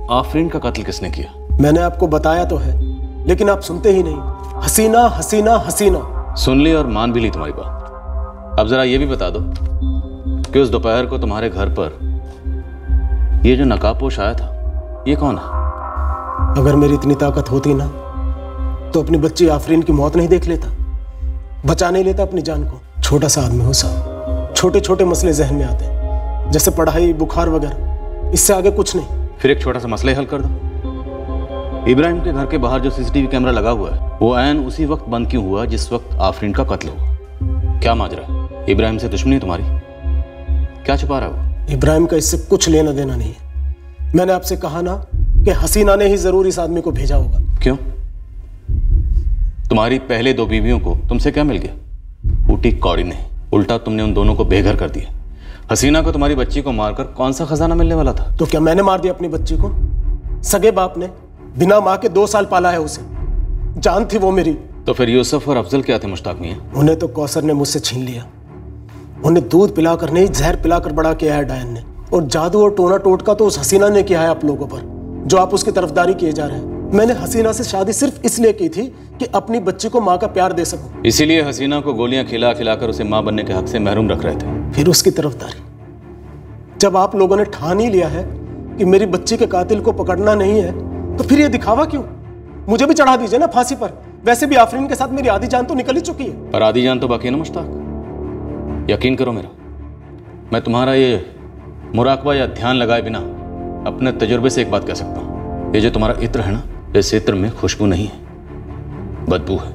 आफरीन का कत्ल किसने किया? मैंने आपको बताया तो है, लेकिन आप सुनते ही नहीं। हसीना हसीना हसीना। सुन ली और मान भी ली तुम्हारी बात। अब जरा ये भी बता दो कि उस दोपहर को तुम्हारे घर पर ये जो नकाबपोश आया था, ये कौन है? अगर मेरी इतनी ताकत होती ना तो अपनी बच्ची आफरीन की मौत नहीं देख लेता, बचा नहीं लेता अपनी जान को। छोटा सा आदमी हो साहब, छोटे छोटे मसले जहन में आते हैं, जैसे पढ़ाई, बुखार वगैरह, इससे आगे कुछ नहीं। फिर एक छोटा सा मसला ही हल कर दो। इब्राहिम के घर के बाहर जो सीसीटीवी कैमरा लगा हुआ है वो ऐन उसी वक्त बंद क्यों हुआ जिस वक्त आफरीन का कत्ल हुआ? क्या माजरा है? इब्राहिम से दुश्मनी तुम्हारी? क्या छुपा रहा है वो? इब्राहिम का इससे कुछ लेना देना नहीं है। मैंने आपसे कहा ना कि हसीना ने ही जरूर इस आदमी को भेजा होगा। क्यों? तुम्हारी पहले 2 बीवियों को तुमसे क्या मिल गया? ऊटी कौड़ी नहीं, उल्टा तुमने उन दोनों को बेघर कर दिया। हसीना को तुम्हारी बच्ची को मारकर कौन सा खजाना मिलने वाला था? तो क्या मैंने मार दिया अपनी बच्ची को? सगे बाप ने बिना मां के 2 साल पाला है उसे, जान थी वो मेरी। तो फिर यूसुफ और अफजल क्या थे मुश्ताक मियां? उन्हें तो कौसर ने मुझसे छीन लिया। उन्हें दूध पिलाकर नहीं, जहर पिलाकर बड़ा किया है डायन ने। और जादू और टोना टोटका तो उस हसीना ने किया है आप लोगों पर, जो आप उसकी तरफदारी किए जा रहे हैं। मैंने हसीना से शादी सिर्फ इसलिए की थी कि अपनी बच्ची को माँ का प्यार दे सकूं। इसीलिए हसीना को गोलियां खिला खिलाकर उसे मां बनने के हक से महरूम रख रहे थे। फिर उसकी तरफदारी, जब आप लोगों ने ठान ही लिया है कि मेरी बच्ची के कातिल को पकड़ना नहीं है, तो फिर ये दिखावा क्यों? मुझे भी चढ़ा दीजिए ना फांसी पर। वैसे भी आफरीन के साथ मेरी आधी जान तो निकल ही चुकी है। पर आधी जान तो बाकी है ना मुश्ताक। यकीन करो मेरा, मैं तुम्हारा ये मुराकबा या ध्यान लगाए बिना अपने तजुर्बे से एक बात कह सकता हूं। ये जो तुम्हारा इत्र है ना, इस इत्र में खुशबू नहीं है, बदबू है।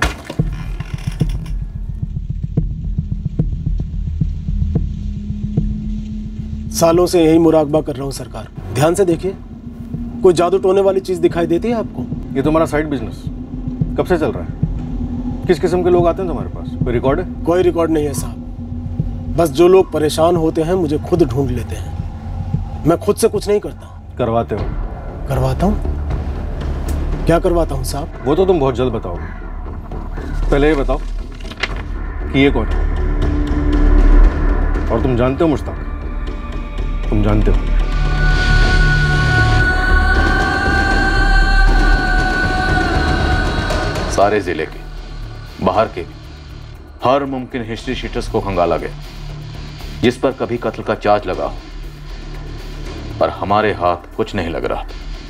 सालों से यही मुराकबा कर रहा हूं सरकार। ध्यान से देखिए, कोई जादू टोने वाली चीज दिखाई देती है आपको? ये तुम्हारा साइड बिजनेस कब से चल रहा है? किस किस्म के लोग आते हैं तुम्हारे पास? कोई रिकॉर्ड है? कोई रिकॉर्ड नहीं है साहब। बस जो लोग परेशान होते हैं मुझे खुद ढूंढ लेते हैं। मैं खुद से कुछ नहीं करता। करवाते हो? करवाता हूँ। क्या करवाता हूँ साहब? वो तो तुम बहुत जल्द बताओगे। पहले ये बताओ कि ये कौन है? और तुम जानते हो मुश्ताक? तुम जानते हो? सारे जिले के, बाहर के, हर मुमकिन हिस्ट्री शीटर्स को खंगाला गया जिस पर कभी कत्ल का चार्ज लगा हो, पर हमारे हाथ कुछ नहीं लग रहा।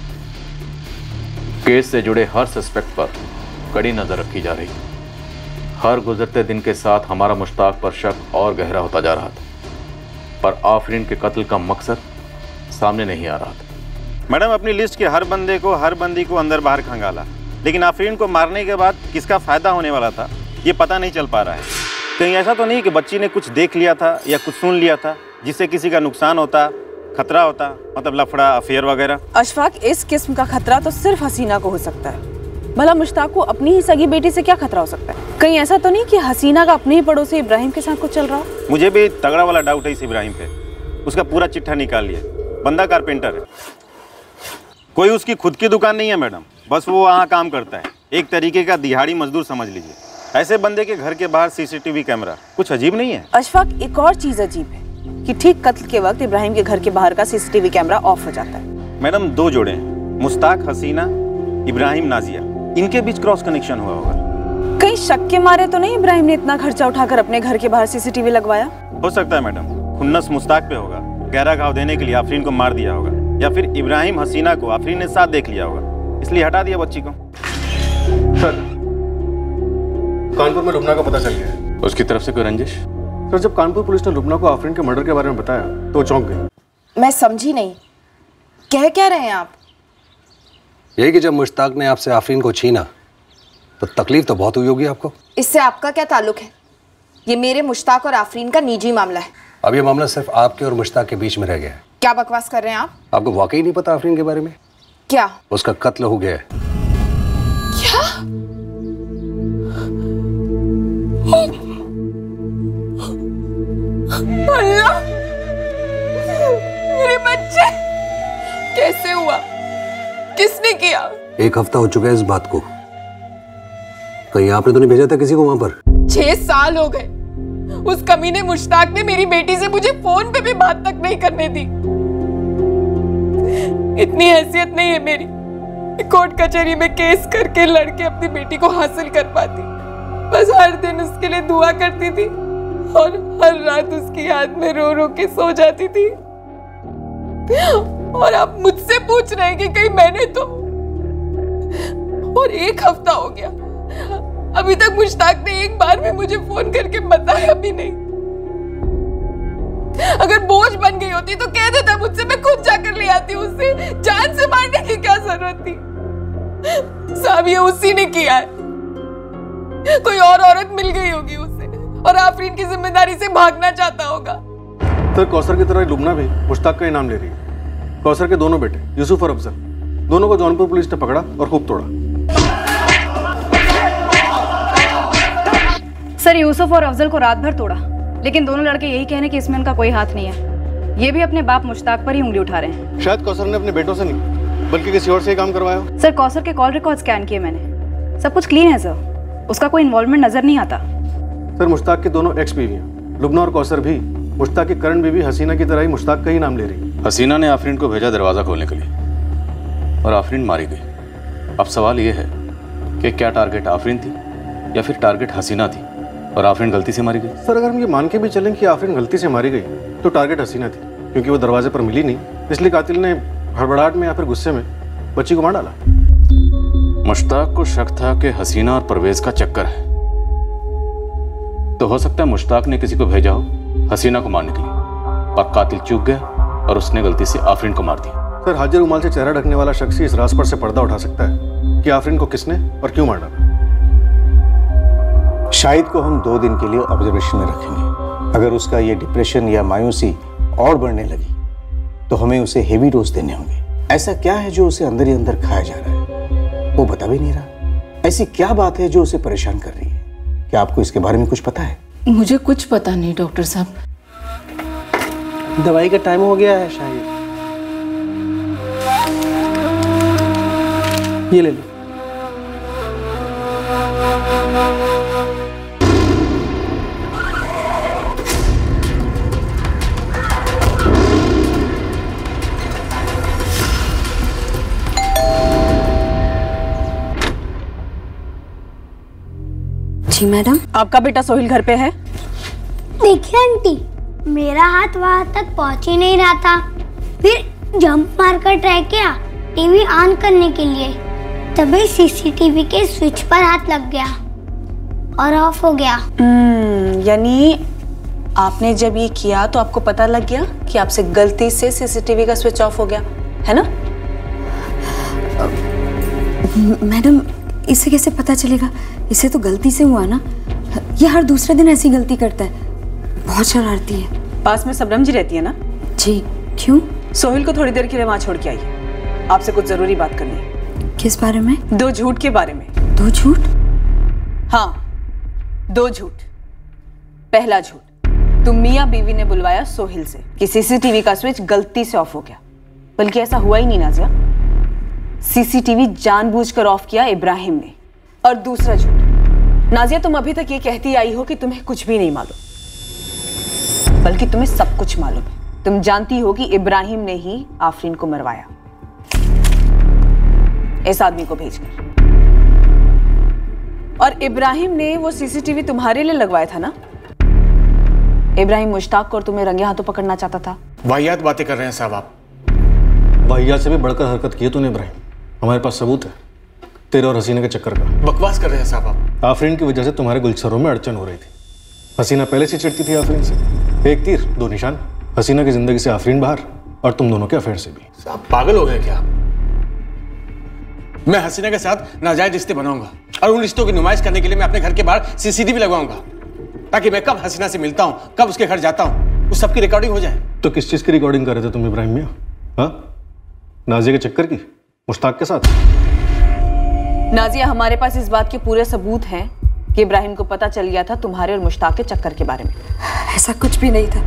केस से जुड़े हर सस्पेक्ट पर कड़ी नजर रखी जा रही। हर गुजरते दिन के साथ हमारा मुश्ताक पर शक और गहरा होता जा रहा था, पर आफरीन के कत्ल का मकसद सामने नहीं आ रहा था। मैडम, अपनी लिस्ट के हर बंदे को, हर बंदी को अंदर बाहर खंगाला, लेकिन आफरीन को मारने के बाद किसका फायदा होने वाला था ये पता नहीं चल पा रहा है। कहीं ऐसा तो नहीं कि बच्ची ने कुछ देख लिया था या कुछ सुन लिया था जिससे किसी का नुकसान होता, खतरा होता, मतलब लफड़ा, अफेयर वगैरह? अशफाक, इस किस्म का खतरा तो सिर्फ हसीना को हो सकता है। भला मुश्ताक को अपनी ही सगी बेटी से क्या खतरा हो सकता है? कहीं ऐसा तो नहीं कि हसीना का अपने ही पड़ोसी इब्राहिम के साथ कुछ चल रहा हो? मुझे भी तगड़ा वाला डाउट है इस इब्राहिम पे। उसका पूरा चिट्ठा निकाल लिया। बंदा कारपेंटर है, कोई उसकी खुद की दुकान नहीं है मैडम, बस वो वहाँ काम करता है। एक तरीके का दिहाड़ी मजदूर समझ लीजिए। ऐसे बंदे के घर के बाहर सीसीटीवी कैमरा, कुछ अजीब नहीं है? अशफाक, एक और चीज अजीब है कि ठीक कत्ल के वक्त इब्राहिम के घर के बाहर का सीसीटीवी कैमरा ऑफ हो जाता है। मैडम, 2 जोड़े हैं, मुश्ताक, हसीना, इब्राहिम, नाजिया, इनके बीच क्रॉस कनेक्शन हुआ होगा। कहीं शक के मारे तो नहीं इब्राहिम ने इतना खर्चा उठाकर अपने घर के बाहर सीसीटीवी लगवाया? हो सकता है मैडम, खुन्नस मुश्ताक पे होगा, गहरा घाव देने के लिए आफरीन को मार दिया होगा, या फिर इब्राहिम हसीना को आफरीन ने साथ देख लिया होगा, इसलिए हटा दिया बच्ची को। सर, कानपुर में लुबना का पता चल गया है। उसकी तरफ से कोई रंजिश? सर, जब कानपुर पुलिस ने लुबना को आफरीन के मर्डर के बारे में बताया तो वो चौंक गई। मैं समझी नहीं, कह क्या रहे हैं आप? यही कि जब मुश्ताक ने आपसे आफरीन को छीना तो तकलीफ तो बहुत हुई होगी आपको। इससे आपका क्या ताल्लुक है? ये मेरे मुश्ताक और आफरीन का निजी मामला है। अब ये मामला सिर्फ आपके और मुश्ताक के बीच में रह गया है। क्या बकवास कर रहे हैं आप? आपको वाकई नहीं पता आफरीन के बारे में? क्या? उसका कत्ल हो गया है। क्या? अल्लाह, मेरे बच्चे! कैसे हुआ? किसने किया? 1 हफ्ता हो चुका है इस बात को। कहीं आपने तो नहीं भेजा था किसी को वहां पर? 6 साल हो गए। उस कमीने मुश्ताक ने मेरी बेटी से मुझे फोन पे भी बात तक नहीं करने दी। इतनी हैसियत नहीं है मेरी, कोर्ट कचहरी में केस करके लड़के अपनी बेटी को हासिल कर पाती। बस हर दिन उसके लिए दुआ करती थी और हर रात उसकी याद में रो रो के सो जाती थी। और आप मुझसे पूछ रहे हैं कि कहीं मैंने तो। और 1 हफ्ता हो गया, अभी तक मुश्ताक ने एक बार भी मुझे फोन करके बताया भी नहीं। अगर बोझ बन गई होती तो कह देता मुझसे, मैं खुद जाकर ले आती। उसे जान से मारने की क्या जरूरत थी? साहब ये उसी ने किया है। कोई और औरत मिल गई होगी उसे और आफरीन की जिम्मेदारी से भागना चाहता होगा। तो कौसर की तरह लुबना भी मुश्ताक का ही नाम ले रही है। कौसर के दोनों बेटे यूसुफ और अफजल, दोनों को जौनपुर पुलिस ने पकड़ा और खूब तोड़ा। सर, यूसुफ और अफजल को रात भर तोड़ा, लेकिन दोनों लड़के यही कहने कि इसमें उनका कोई हाथ नहीं है। ये भी अपने बाप मुश्ताक पर ही उंगली उठा रहे हैं। शायद कौसर ने अपने बेटों से नहीं बल्कि किसी और से ही काम करवाया। सर, कौसर के कॉल रिकॉर्ड स्कैन किए मैंने, सब कुछ क्लीन है सर, उसका कोई इन्वॉल्वमेंट नजर नहीं आता। सर, मुश्ताक की दोनों एक्स बीवियां लुबना और कौसर भी मुश्ताक की करण बीवी हसीना की तरह ही मुश्ताक का ही नाम ले रही। हसीना ने आफरीन को भेजा दरवाजा खोलने के लिए और आफरीन मारी गई। अब सवाल यह है कि क्या टारगेट आफरीन थी या फिर टारगेट हसीना थी और आफरीन गलती से मारी गई? सर, अगर हम ये मान के भी चलें कि आफरीन गलती से मारी गई तो टारगेट हसीना थी, क्योंकि वो दरवाजे पर मिली नहीं, इसलिए कातिल ने हड़बड़ाहट में या फिर गुस्से में बच्ची को मार डाला। मुश्ताक को शक था कि हसीना और परवेज का चक्कर है, तो हो सकता है मुश्ताक ने किसी को भेजा हो हसीना को मारने के लिए और कातिल चूक गया और उसने गलती से आफरीन को मार दिया। सर, हाजिर रुमाल से चेहरा ढकने वाला शख्स ही इस राज पर से पर्दा उठा सकता है कि आफरीन को किसने और क्यों मार डाला। शाहिद को हम 2 दिन के लिए ऑब्जर्वेशन में रखेंगे। अगर उसका ये डिप्रेशन या मायूसी और बढ़ने लगी तो हमें उसे हेवी डोज देने होंगे। ऐसा क्या है जो उसे अंदर ही अंदर खाया जा रहा है, वो बता भी नहीं रहा। ऐसी क्या बात है जो उसे परेशान कर रही है? क्या आपको इसके बारे में कुछ पता है? मुझे कुछ पता नहीं डॉक्टर साहब। दवाई का टाइम हो गया है शायद, ये ले लो। जी मैडम। आपका बेटा सोहिल घर पे है? देखिए आंटी, मेरा हाथ वहां तक पहुंच ही नहीं रहा था, फिर जंप मारकर ट्राई किया टीवी ऑन करने के लिए, तभी सीसीटीवी के स्विच पर हाथ लग गया और ऑफ हो गया। यानी आपने जब ये किया तो आपको पता लग गया कि आपसे गलती से सीसीटीवी का स्विच ऑफ हो गया, है ना? मैडम, इसे कैसे पता चलेगा? इसे तो गलती से हुआ ना, ये हर दूसरे दिन ऐसी गलती करता है, बहुत शरारती है। पास में सबरम जी रहती है ना? जी। क्यों? सोहिल को थोड़ी देर के लिए वहां छोड़ के आइए, आपसे कुछ जरूरी बात करनी है। किस बारे में? 2 झूठ के बारे में। 2 झूठ? हाँ, 2 झूठ। पहला झूठ, तुम मियां बीवी ने बुलवाया सोहिल से कि सीसीटीवी का स्विच गलती से ऑफ हो गया, बल्कि ऐसा हुआ ही नहीं नाजिया, सीसीटीवी जानबूझकर ऑफ किया इब्राहिम ने। और दूसरा झूठ, नाजिया तुम अभी तक ये कहती आई हो कि तुम्हें कुछ भी नहीं मालूम, बल्कि तुम्हें सब कुछ मालूम है। तुम जानती हो कि इब्राहिम ने ही आफरीन को मरवाया, इस आदमी को भेजकर। और इब्राहिम ने वो सीसीटीवी तुम्हारे लिए लगवाया था ना? इब्राहिम मुश्ताक को और तुम्हें रंगे हाथों पकड़ना चाहता था। वाहियात बातें कर रहे हैं साहब आप। वाहियात से भी बढ़कर हरकत की है तूने इब्राहिम, हमारे पास सबूत है तेरे और हसीना के चक्कर का। बकवास कर रहे हैं साहब आप। आफरीन की वजह से तुम्हारे गुलशरों में अड़चन हो रही थी। हसीना पहले से चिढ़ती थी आफरीन से। 1 तीर 2 निशान, हसीना की जिंदगी से आफरीन बाहर और तुम दोनों के अफेयर से भी। साहब पागल हो गए क्या? मैं हसीना के साथ नाजायज रिश्ते बनाऊंगा और उन रिश्तों की नुमाइश करने के लिए मैं अपने घर के बाहर सीसीटीवी लगवाऊंगा, ताकि मैं कब हसीना से मिलता हूं, कब उसके घर जाता हूं, उस सब की रिकॉर्डिंग हो जाए। तो किस चीज की रिकॉर्डिंग कर रहे थे तुम इब्राहिम मियां? हाँ, नाजिया के चक्कर की, मुश्ताक के साथ? नाजिया, हमारे पास इस बात के पूरे सबूत हैं कि इब्राहिम को पता चल गया था तुम्हारे और मुश्ताक के चक्कर के बारे में। ऐसा कुछ भी नहीं था,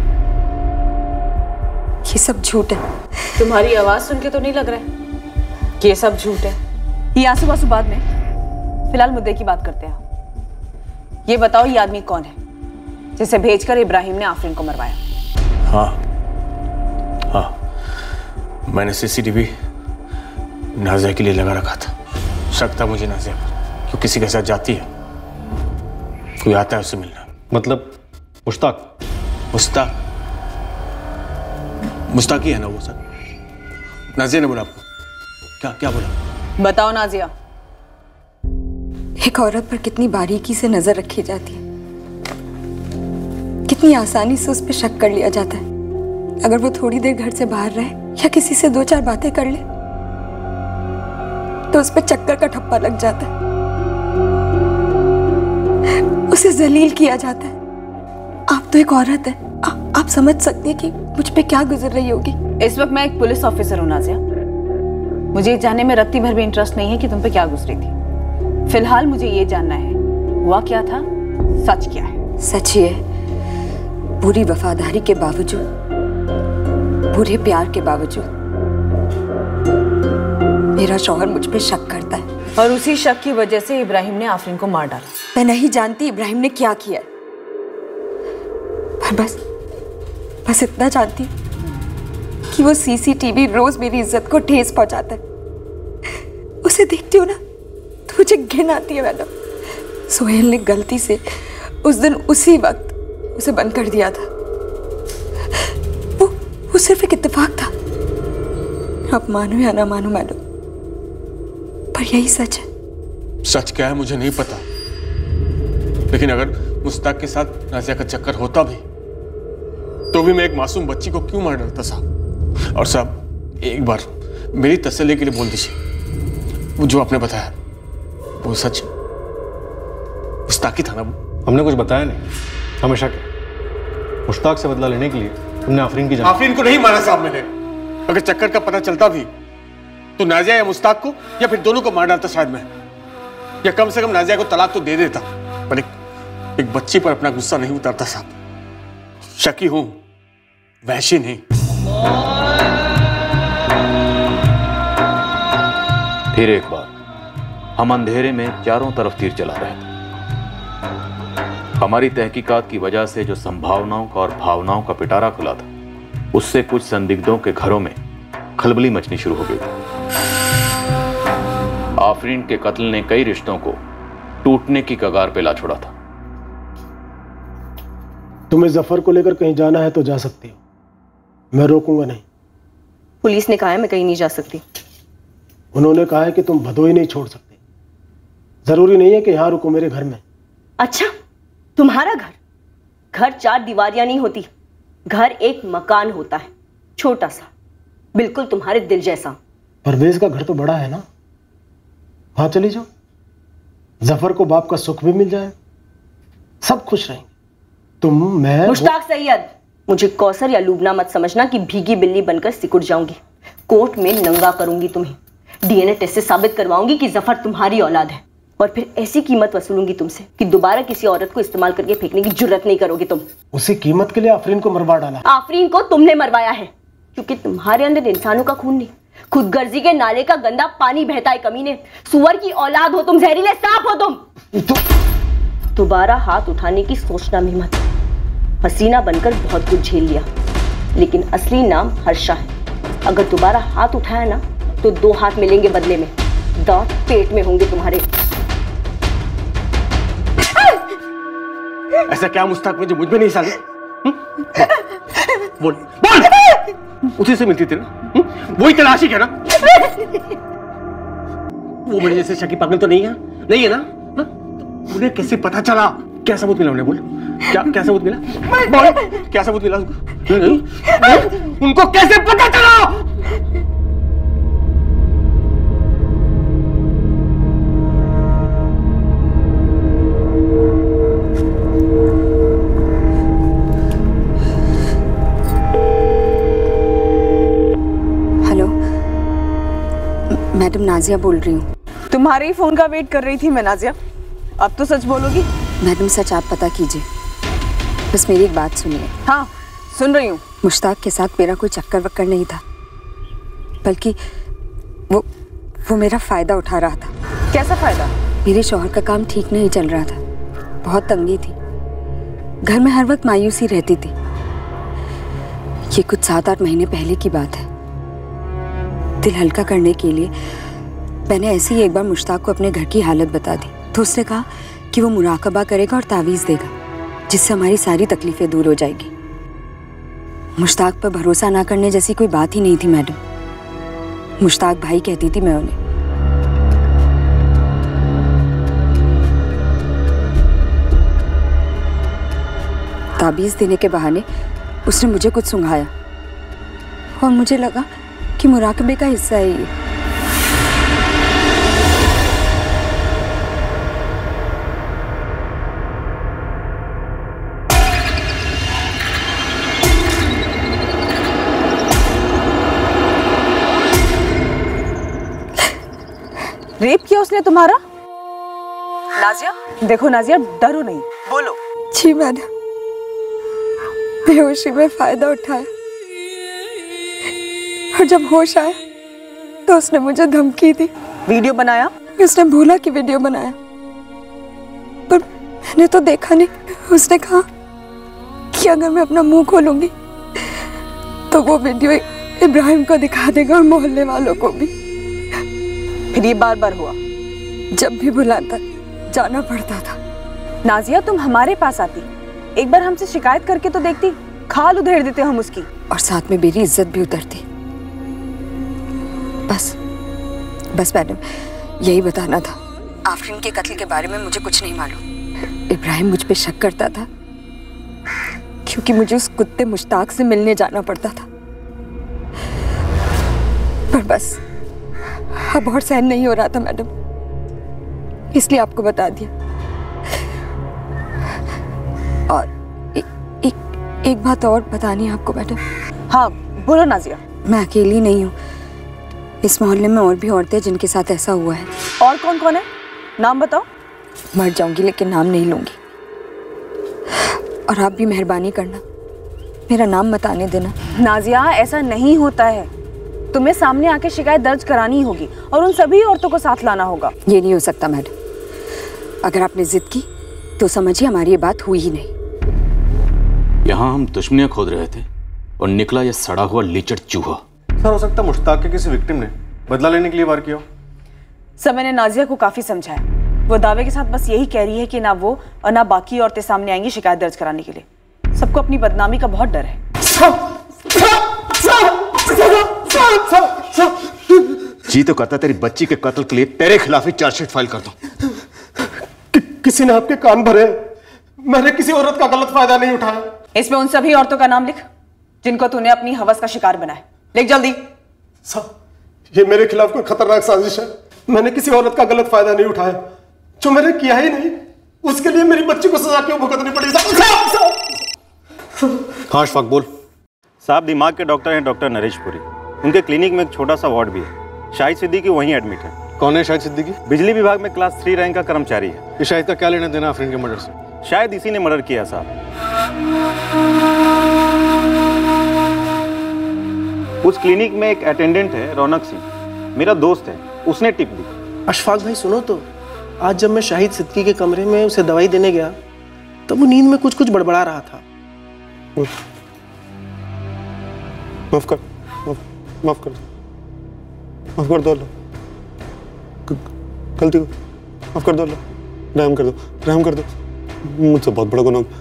ये सब झूठ है। तुम्हारी आवाज सुन के तो नहीं लग रहा है कि ये सब झूठ है। ये आंसू बासू बाद में, फिलहाल मुद्दे की बात करते हैं। ये बताओ, ये आदमी कौन है जिसे भेजकर इब्राहिम ने आफरीन को मरवाया? हाँ, मैंने सीसीटीवी नाजिया के लिए लगा रखा था। शक था मुझे नाजिया पर, क्यों किसी के साथ जाती है, कोई आता है उससे मिलना। मतलब मुश्ताक? मुश्ताक ही है ना वो सर? नाजिया ने बोला आपको? क्या क्या बोला? बताओ नाजिया। एक औरत पर कितनी बारीकी से नजर रखी जाती है, कितनी आसानी से उस पर शक कर लिया जाता है। अगर वो थोड़ी देर घर से बाहर रहे या किसी से 2-4 बातें कर ले तो उस पर चक्कर का ठप्पा लग जाता है, उसे जलील किया जाता है। आप तो एक औरत है, आप समझ सकती हैं कि मुझ पे क्या गुजर रही होगी। इस वक्त मैं एक पुलिस ऑफिसर हूं नाजिया, मुझे जानने में रत्ती भर भी इंटरेस्ट नहीं है कि तुम पे क्या गुजरी थी। फिलहाल मुझे ये जानना है हुआ क्या था, सच क्या है। सच ये है, पूरी वफादारी के बावजूद, पूरे प्यार के बावजूद मेरा शौहर मुझ पे शक करता है, और उसी शक की वजह से इब्राहिम ने आफरीन को मार डाला। मैं नहीं जानती इब्राहिम ने क्या किया, पर बस इतना जानती हूँ कि वो सीसीटीवी रोज मेरी इज्जत को ठेस पहुंचाता है। उसे देखती हूँ ना तो मुझे घिन आती है। मैडम, सोहेल ने गलती से उस दिन उसी वक्त उसे बंद कर दिया था। वो सिर्फ एक इत्तेफाक था। आप मानो या ना मानो मैडम, पर यही सच है। सच क्या है मुझे नहीं पता, लेकिन अगर मुश्ताक के साथ नाजिया का चक्कर होता भी तो भी मैं एक मासूम बच्ची को क्यों मार डालता साहब। और साहब एक बार मेरी तसल्ली के लिए बोल दीजिए, वो जो आपने बताया वो सच मुश्ताक ही था ना? हमने कुछ बताया नहीं, हमें शक है। मुश्ताक से बदला लेने के लिए तुमने आफरीन की जान। आफरीन को नहीं मारा साहब मैंने। अगर चक्कर का पता चलता भी तो नाजिया या मुश्ताक को या फिर दोनों को मार डालता शायद मैं, या कम से कम नाजिया को तलाक तो दे देता, पर एक बच्ची पर अपना गुस्सा नहीं उतारता साहब। शकी हूं, वहशी नहीं। फिर एक बार हम अंधेरे में चारों तरफ तीर चला रहे थे। हमारी तहकीकात की वजह से जो संभावनाओं का और भावनाओं का पिटारा खुला था, उससे कुछ संदिग्धों के घरों में खलबली मचनी शुरू हो गई थी। आफरीन के कत्ल ने कई रिश्तों को टूटने की कगार पे ला छोड़ा था। तुम्हें जफर को लेकर कहीं जाना है तो जा सकती हो, मैं रोकूंगा नहीं। पुलिस ने कहा है मैं कहीं नहीं जा सकती। उन्होंने कहा है कि तुम भदोई नहीं छोड़ सकते। जरूरी नहीं है कि यहां रुको मेरे घर में। अच्छा, तुम्हारा घर? घर 4 दीवारियां नहीं होती, घर एक मकान होता है, छोटा सा, बिल्कुल तुम्हारे दिल जैसा। परवेज का घर तो बड़ा है ना, वहां चली जाओ, जफर को बाप का सुख भी मिल जाए, सब खुश रहेंगे। तुम, मैं, मुश्ताक सैयद, मुझे कौसर या लूबना मत समझना कि भीगी बिल्ली बनकर सिकुड़ जाऊंगी। कोर्ट में नंगा करूंगी तुम्हें, डीएनए टेस्ट से साबित करवाऊंगी कि जफर तुम्हारी औलाद है, और फिर ऐसी कीमत वसूलूंगी तुमसे कि दोबारा किसी औरत को इस्तेमाल करके फेंकने की जुर्रत नहीं करोगे तुम। उसी कीमत के लिए आफरीन को मरवा डाला। आफरीन को तुमने मरवाया है, क्योंकि तुम्हारे अंदर इंसानों का खून नहीं, खुदगर्जी के नाले का गंदा पानी बहता है। कमीने, सुअर की औलाद हो तुम, जहरीले सांप हो तुम। दोबारा हाथ उठाने की सोचना भी मत। हसीना बनकर बहुत कुछ झेल लिया, लेकिन असली नाम हर्षा है। अगर दोबारा हाथ उठाया ना तो 2 हाथ मिलेंगे बदले में, दांत पेट में होंगे तुम्हारे। ऐसा क्या मुश्ताक में जो मुझ में नहीं साले? बोल बोल, उसी से मिलती थी ना, वही तलाशी है ना? वो मेरे जैसे शकी पागल तो नहीं है, नहीं है ना? उन्हें कैसे पता चला? क्या सबूत मिला उन्हें? बोल, क्या सबूत मिला? बोल, क्या सबूत मिला उनको? उनको कैसे पता चला? मैडम नाजिया बोल रही हूँ। तुम्हारे ही फोन का वेट कर रही थी मैं नाजिया, अब तो सच बोलोगी? मैडम सच आप पता कीजिए, बस मेरी एक बात सुनिए। हाँ सुन रही हूँ। मुश्ताक के साथ मेरा कोई चक्कर वक्कर नहीं था, बल्कि वो मेरा फायदा उठा रहा था। कैसा फायदा? मेरे शौहर का काम ठीक नहीं चल रहा था, बहुत तंगी थी, घर में हर वक्त मायूसी रहती थी। ये कुछ 7-8 महीने पहले की बात है। दिल हल्का करने के लिए मैंने ऐसे ही एक बार मुश्ताक को अपने घर की हालत बता दी, तो उसने कहा कि वो मुराकबा करेगा और तावीज़ देगा, जिससे हमारी सारी तकलीफें दूर हो जाएगी। मुश्ताक पर भरोसा ना करने जैसी कोई बात ही नहीं थी मैडम। मुश्ताक भाई कहती थी मैं उन्हें। ताबीज़ देने के बहाने उसने मुझे कुछ सुंघाया और मुझे लगा कि मुराकबे का हिस्सा है ये। रेप किया उसने तुम्हारा? नाजिया, देखो नाजिया, डरो नहीं, बोलो। जी मैडम, बेहोशी में फायदा उठाया और जब होश आया तो उसने मुझे धमकी दी। वीडियो बनाया? उसने बोला कि वीडियो बनाया, पर मैंने तो देखा नहीं। उसने कहा कि अगर मैं अपना मुंह खोलूंगी तो वो वीडियो इब्राहिम को दिखा देगा और मोहल्ले वालों को भी। फिर ये बार बार हुआ? जब भी बुलाता जाना पड़ता था। नाजिया, तुम हमारे पास आती, एक बार हमसे शिकायत करके तो देखती, खाल उधेड़ देते हम उसकी, और साथ में मेरी इज्जत भी उतरती। बस मैडम, यही बताना था। आफरीन के कत्ल के बारे में मुझे कुछ नहीं मालूम। इब्राहिम मुझ पे शक करता था क्योंकि मुझे उस कुत्ते मुश्ताक से मिलने जाना पड़ता था, पर बस अब और सहन नहीं हो रहा था मैडम, इसलिए आपको बता दिया। और एक बात और बतानी है आपको मैडम। हाँ बोलो नाजिया। मैं अकेली नहीं हूँ, इस मोहल्ले में और भी औरतें जिनके साथ ऐसा हुआ है। और कौन कौन है? नाम बताओ। मर जाऊंगी लेकिन नाम नहीं लूंगी, और आप भी मेहरबानी करना, मेरा नाम मत आने देना। नाजिया, ऐसा नहीं होता है, तुम्हें सामने आके शिकायत दर्ज करानी होगी और उन सभी औरतों को साथ लाना होगा। ये नहीं हो सकता मैडम, अगर आपने जिद की तो समझिए हमारी ये बात हुई ही नहीं। यहाँ हम दुश्मनियां खोद रहे थे और निकला ये सड़ा हुआ लीचड़ चूहा। सर, हो सकता मुश्ताक के किसी विक्टिम ने बदला लेने के लिए वार किया। समय ने नाजिया को काफी समझाया, वो दावे के साथ बस यही कह रही है कि ना वो और ना बाकी औरतें सामने आएंगी शिकायत दर्ज कराने के लिए। सबको अपनी बदनामी का बहुत डर है। जी तो करता तेरी बच्ची के कत्ल के लिए तेरे खिलाफ ही चार्जशीट फाइल कर दूं। किसी ने आपके कान भरे, मैंने किसी औरत का गलत फायदा नहीं उठाया। इसमें उन सभी औरतों का नाम लिख जिनको तूने अपनी हवस का शिकार बनाया। लिख जल्दी। ये मेरे खिलाफ कोई खतरनाक साजिश है। मैंने किसी औरत का गलत फायदा नहीं उठाया, जो मैंने किया ही नहीं उसके लिए मेरी बच्ची को सजा क्यों भुगतनी पड़ी? हाँ अशफाक बोल। साहब दिमाग के डॉक्टर हैं डॉक्टर नरेश पुरी, उनके क्लिनिक में एक छोटा सा वार्ड भी है। शाहिद सिद्दीकी वहीं एडमिट है। कौन है शाहिद सिद्दीकी? बिजली विभाग में क्लास 3 रैंक का कर्मचारी है। ये शाहिद का क्या लेना देना आफरीन के मर्डर से? शायद इसी ने मर्डर किया साहब। उस क्लिनिक में एक अटेंडेंट है रौनक सिंह, मेरा दोस्त है, उसने टिप दी। अशफाक भाई सुनो तो, आज जब मैं शाहिद सिद्दीकी के कमरे में उसे दवाई देने गया तब वो नींद में कुछ कुछ बड़बड़ा रहा था। माफ कर दो अल्लाह, गलती को माफ कर दो अल्लाह, रहम कर दो, मुझसे बहुत बड़ा गुनाह।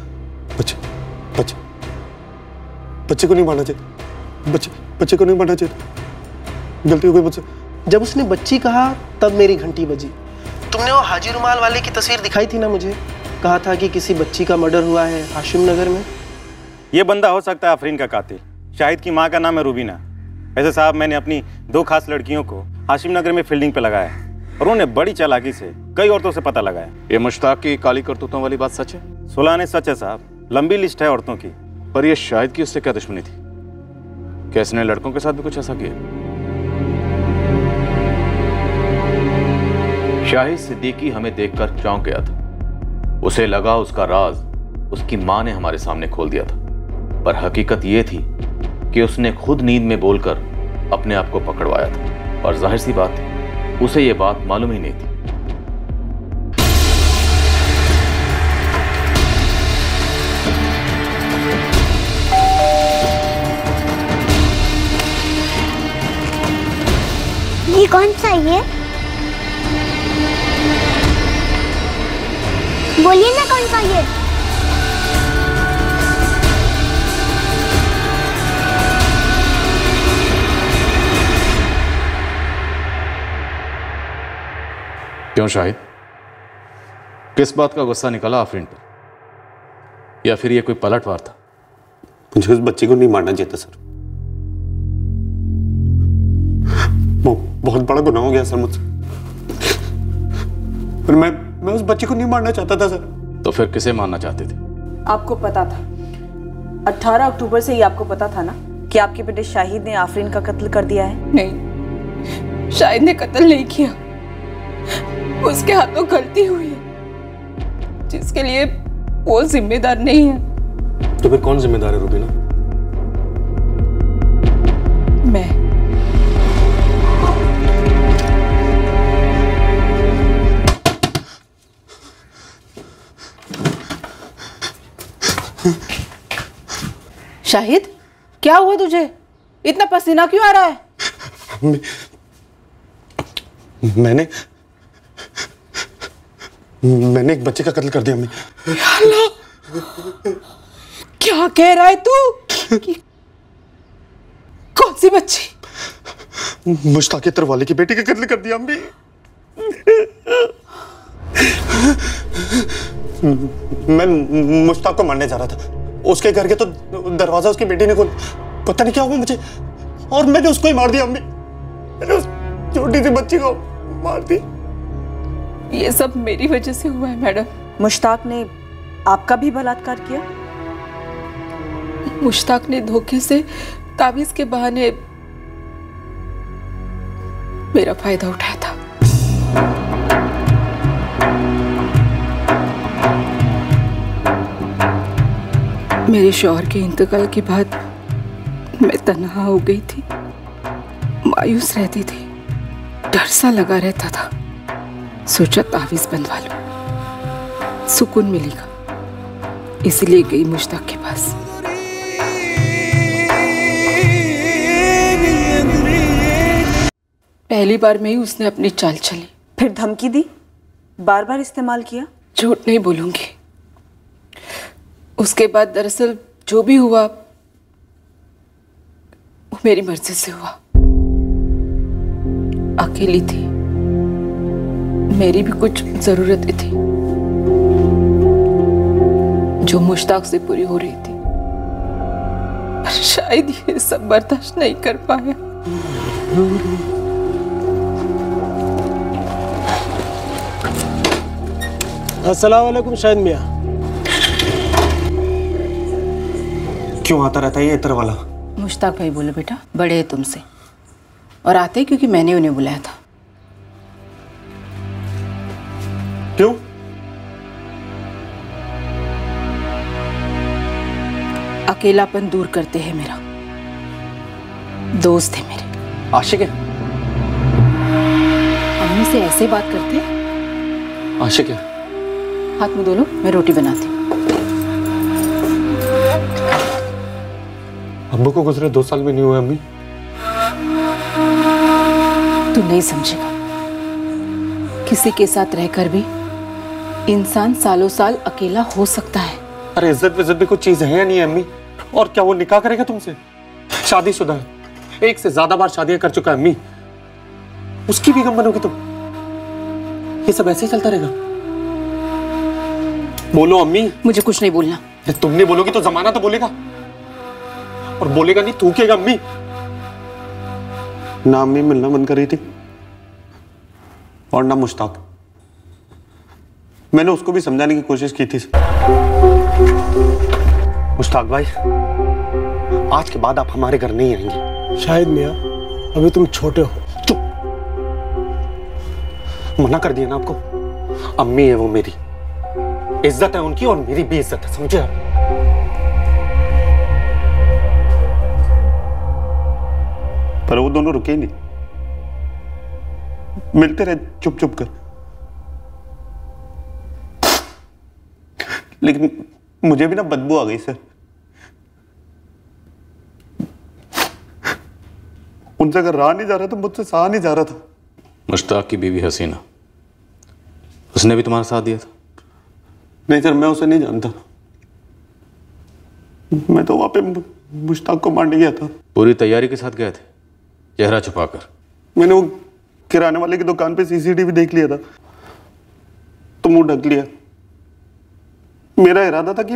बच्चे को नहीं मारना चाहिए, बच्चे को नहीं मारना चाहिए, गलती हो गई मुझसे। जब उसने बच्ची कहा तब मेरी घंटी बजी। तुमने वो हाजी रुमाल वाले की तस्वीर दिखाई थी ना मुझे, कहा था कि किसी बच्ची का मर्डर हुआ है हाशिम नगर में। ये बंदा हो सकता है आफरीन का कातिल। शाहिद की माँ का नाम है रूबीना। वैसे साहब मैंने अपनी 2 खास लड़कियों को हाशिम नगर में फील्डिंग पे लगाया और उन्होंने बड़ी चालाकी से कई औरतों से पता लगाया। ये मुश्ताक की काली करतूतों वाली बात सच है? 16 ने सच है साहब, लंबी लिस्ट है औरतों की। पर ये शाहिद की उससे क्या दुश्मनी थी? क्या इसने लड़कों के साथ भी कुछ ऐसा किया? शाहिद सिद्दीकी हमें देखकर चौंक गया था। उसे लगा उसका राज उसकी मां ने हमारे सामने खोल दिया था, पर हकीकत यह थी कि उसने खुद नींद में बोलकर अपने आप को पकड़वाया था, और जाहिर सी बात है उसे यह बात मालूम ही नहीं थी। ये कौन सा है? बोलिए ना कौन सा ये? क्यों शाहिद, किस बात का गुस्सा निकला आफरीन पर? या फिर ये कोई पलटवार था? मुझे उस बच्चे को नहीं मारना चाहिए था सर। बहुत बड़ा गुनाह हो गया सर मुझसे। पर मैं उस बच्चे को नहीं मारना चाहता था सर। तो फिर किसे मारना चाहते थे? आपको पता था, 18 अक्टूबर से ही आपको पता था ना कि आपके बेटे शाहिद ने आफरीन का कत्ल कर दिया है? नहीं, शाहिद ने कत्ल नहीं किया, उसके हाथों गलती हुई है जिसके लिए वो जिम्मेदार नहीं है। तो फिर कौन जिम्मेदार है रुबीना? मैं। शाहिद, क्या हुआ तुझे? इतना पसीना क्यों आ रहा है? मैंने एक बच्चे का कत्ल कर दिया अम्मी। अल्लाह, क्या कह रहा है तू? कौन सी बच्ची? मुश्ताक के तरवाले की बेटी का कत्ल कर दिया अम्मी। मैं मुश्ताक को मारने जा रहा था, उसके घर के तो दरवाजा उसकी बेटी ने खोला, पता नहीं क्या हुआ मुझे, और मैंने उसको ही मार दिया अम्मी। मैंने उस छोटी सी बच्ची को मार दी। ये सब मेरी वजह से हुआ है मैडम। मुश्ताक ने आपका भी बलात्कार किया? मुश्ताक ने धोखे से ताबीज के बहाने मेरा फायदा उठाया था। मेरे शौहर के इंतकाल के बाद मैं तन्हा हो गई थी, मायूस रहती थी, डर सा लगा रहता था। सोचा तावीज बनवा लूं, सुकून मिलेगा, इसलिए गई मुश्ताक के पास। पहली बार में ही उसने अपनी चाल चली। फिर धमकी दी, बार बार इस्तेमाल किया? झूठ नहीं बोलूंगी, उसके बाद दरअसल जो भी हुआ वो मेरी मर्जी से हुआ। अकेली थी, मेरी भी कुछ जरूरतें थी जो मुश्ताक से पूरी हो रही थी, पर शायद ये सब बर्दाश्त नहीं कर पाया। अस्सलाम वालेकुम शाहिद मियाँ। क्यों आता रहता है ये इतर वाला? मुश्ताक भाई बोले बेटा बड़े हैं तुमसे, और आते क्योंकि मैंने उन्हें बुलाया था। क्यों? अकेलापन दूर करते हैं मेरा, दोस्त है मेरे। आशिक है? अम्मी से ऐसे बात करते हैं? आशिक है? हाथ मुंह धो लो, मैं रोटी बनाती हूँ। अब्बू को गुजरे 2 साल भी नहीं हुए अम्मी। तू नहीं समझेगा, किसी के साथ रहकर भी इंसान सालों साल अकेला हो सकता है। अरे इज्जत भी कुछ चीज है या नहीं है अम्मी? और क्या वो निकाह करेगा तुमसे? शादीशुदा है, 1 से ज्यादा बार शादियां कर चुका है अम्मी, उसकी भी गम बनोगी तुम? ये सब ऐसे ही चलता रहेगा? बोलो अम्मी। मुझे कुछ नहीं बोलना। तुम नहीं बोलोगी तो जमाना तो बोलेगा, और बोलेगा नहीं थूकेगा अम्मी। ना अम्मी मिलना बंद कर रही थी, और ना मुश्ताक। मैंने उसको भी समझाने की कोशिश की थी। मुश्ताक भाई, आज के बाद आप हमारे घर नहीं आएंगे। शाहिद मियाँ, अभी तुम छोटे हो। चुप, मना कर दिया ना आपको। अम्मी है वो मेरी, इज्जत है उनकी और मेरी भी इज्जत है, समझे आप? पर वो दोनों रुके नहीं, मिलते रहे चुप चुप कर। लेकिन मुझे भी ना बदबू आ गई सर। उनसे अगर रहा नहीं जा रहा तो मुझसे सहा नहीं जा रहा था। मुश्ताक की बीवी हसीना, उसने भी तुम्हारा साथ दिया था? नहीं सर, मैं उसे नहीं जानता। मैं तो वहां पे मुश्ताक को मारने गया था। पूरी तैयारी के साथ गए थे, चेहरा छुपाकर? मैंने वो किराने वाले की दुकान पे सीसीटीवी देख लिया था तो मुंह ढक लिया। मेरा इरादा था कि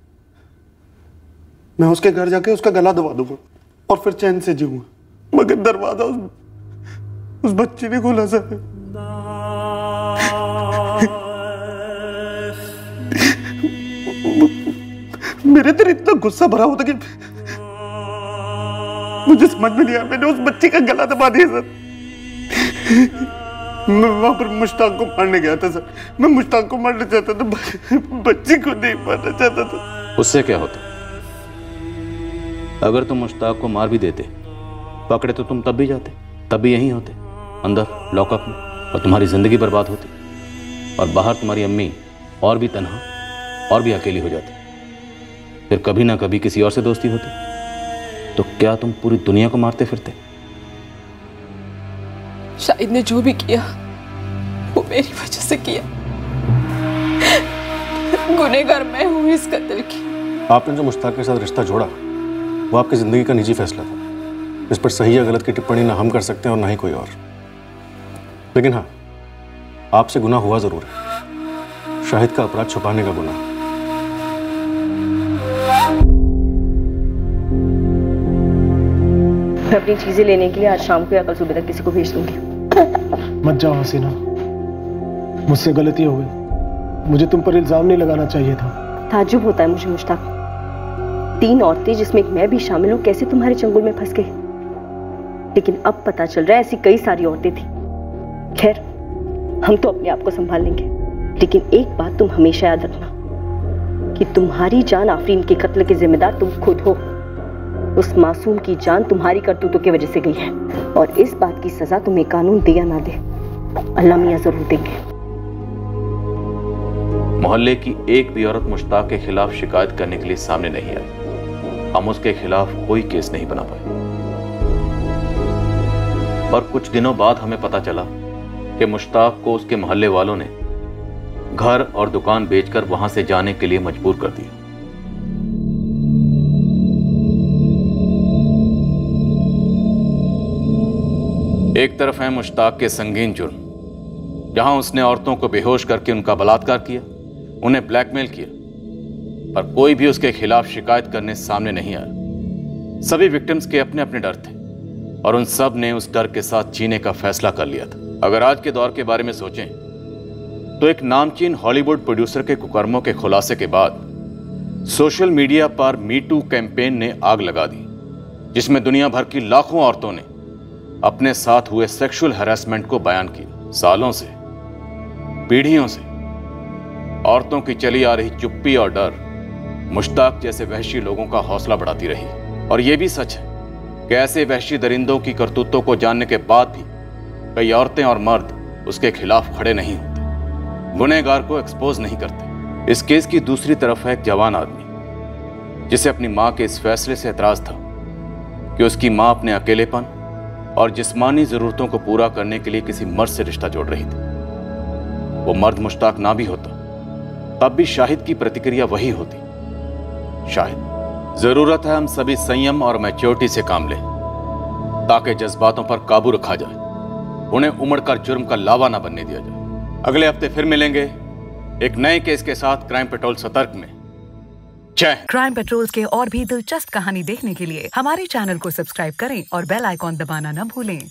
मैं उसके घर जाके उसका गला दबा दूंगा और फिर चैन से जीऊंगा, मगर दरवाजा उस बच्ची ने खोला सर। मेरे अंदर इतना गुस्सा भरा होता कि मुझे समझ में नहीं आया, मैंने उस बच्ची का गला दबा दिया सर। मैं वहां पर मुश्ताक को मारने गया था सर। मैं मुश्ताक को मारना चाहता था, बच्ची को नहीं मारना चाहता था। उससे क्या होता? अगर तुम मुश्ताक को मार भी देते, पकड़े तो तुम तब भी जाते, तब भी यहीं होते, अंदर लॉकअप में, और तुम्हारी जिंदगी बर्बाद होती, और बाहर तुम्हारी अम्मी और भी तन्हा और भी अकेली हो जाती। फिर कभी ना कभी किसी और से दोस्ती होती, तो क्या तुम पूरी दुनिया को मारते फिरते? शाहिद ने जो भी किया वो मेरी वजह से किया। गुनहगार मैं हूं इस कत्ल की। आपने जो मुश्ताक के साथ रिश्ता जोड़ा वो आपकी जिंदगी का निजी फैसला था। इस पर सही या गलत की टिप्पणी ना हम कर सकते हैं और ना ही कोई और। लेकिन हाँ, आपसे गुनाह हुआ जरूर है, शाहिद का अपराध छुपाने का गुनाह। मैं अपनी चीजें लेने के लिए आज शाम को या कल सुबह तक किसी को भेज दूंगी। मत जाओ हसीना, मुझसे गलती हो गई। मुझे तुम पर इल्जाम नहीं लगाना चाहिए था। ताज्जुब होता है मुझे मुश्ताक, 3 औरतें जिसमें एक मैं भी शामिल हूँ कैसे तुम्हारे चंगुल में फंस गई। लेकिन अब पता चल रहा है ऐसी कई सारी औरतें थी। खैर, हम तो अपने आप को संभाल लेंगे, लेकिन एक बात तुम हमेशा याद रखना कि तुम्हारी जान आफरीन के कत्ल के जिम्मेदार तुम खुद हो। उस मासूम की जान तुम्हारी करतूतों की वजह से गई है, और इस बात की सजा तुम्हें कानून दे या ना दे, अल्लाह मियां जरूर देंगे। मोहल्ले की एक भी औरत मुश्ताक के खिलाफ शिकायत करने के लिए सामने नहीं आई। हम उसके खिलाफ कोई केस नहीं बना पाए। और कुछ दिनों बाद हमें पता चला कि मुश्ताक को उसके मोहल्ले वालों ने घर और दुकान बेचकर वहां से जाने के लिए मजबूर कर दिया। एक तरफ है मुश्ताक के संगीन जुर्म, जहां उसने औरतों को बेहोश करके उनका बलात्कार किया, उन्हें ब्लैकमेल किया, पर कोई भी उसके खिलाफ शिकायत करने सामने नहीं आया। सभी विक्टिम्स के अपने अपने डर थे, और उन सब ने उस डर के साथ जीने का फैसला कर लिया था। अगर आज के दौर के बारे में सोचें तो एक नामचीन हॉलीवुड प्रोड्यूसर के कुकर्मों के खुलासे के बाद सोशल मीडिया पर मी टू कैंपेन ने आग लगा दी, जिसमें दुनिया भर की लाखों औरतों ने अपने साथ हुए सेक्सुअल हैरेसमेंट को बयान किया। सालों से, पीढ़ियों से औरतों की चली आ रही चुप्पी और डर मुश्ताक जैसे वहशी लोगों का हौसला बढ़ाती रही। और यह भी सच है कि ऐसे वहशी दरिंदों की करतूतों को जानने के बाद भी कई औरतें और मर्द उसके खिलाफ खड़े नहीं होते, गुनहगार को एक्सपोज नहीं करते। इस केस की दूसरी तरफ है एक जवान आदमी, जिसे अपनी मां के इस फैसले से एतराज था कि उसकी मां अपने अकेलेपन और जिस्मानी जरूरतों को पूरा करने के लिए किसी मर्द से रिश्ता जोड़ रही थी। वो मर्द मुश्ताक ना भी होता तब भी शाहिद की प्रतिक्रिया वही होती। शाहिद, जरूरत है हम सभी संयम और मैच्योरिटी से काम लें, ताकि जज्बातों पर काबू रखा जाए, उन्हें उमड़कर जुर्म का लावा ना बनने दिया जाए। अगले हफ्ते फिर मिलेंगे एक नए केस के साथ क्राइम पेट्रोल सतर्क में। जय। क्राइम पेट्रोल के और भी दिलचस्प कहानी देखने के लिए हमारे चैनल को सब्सक्राइब करें और बेल आइकॉन दबाना न भूलें।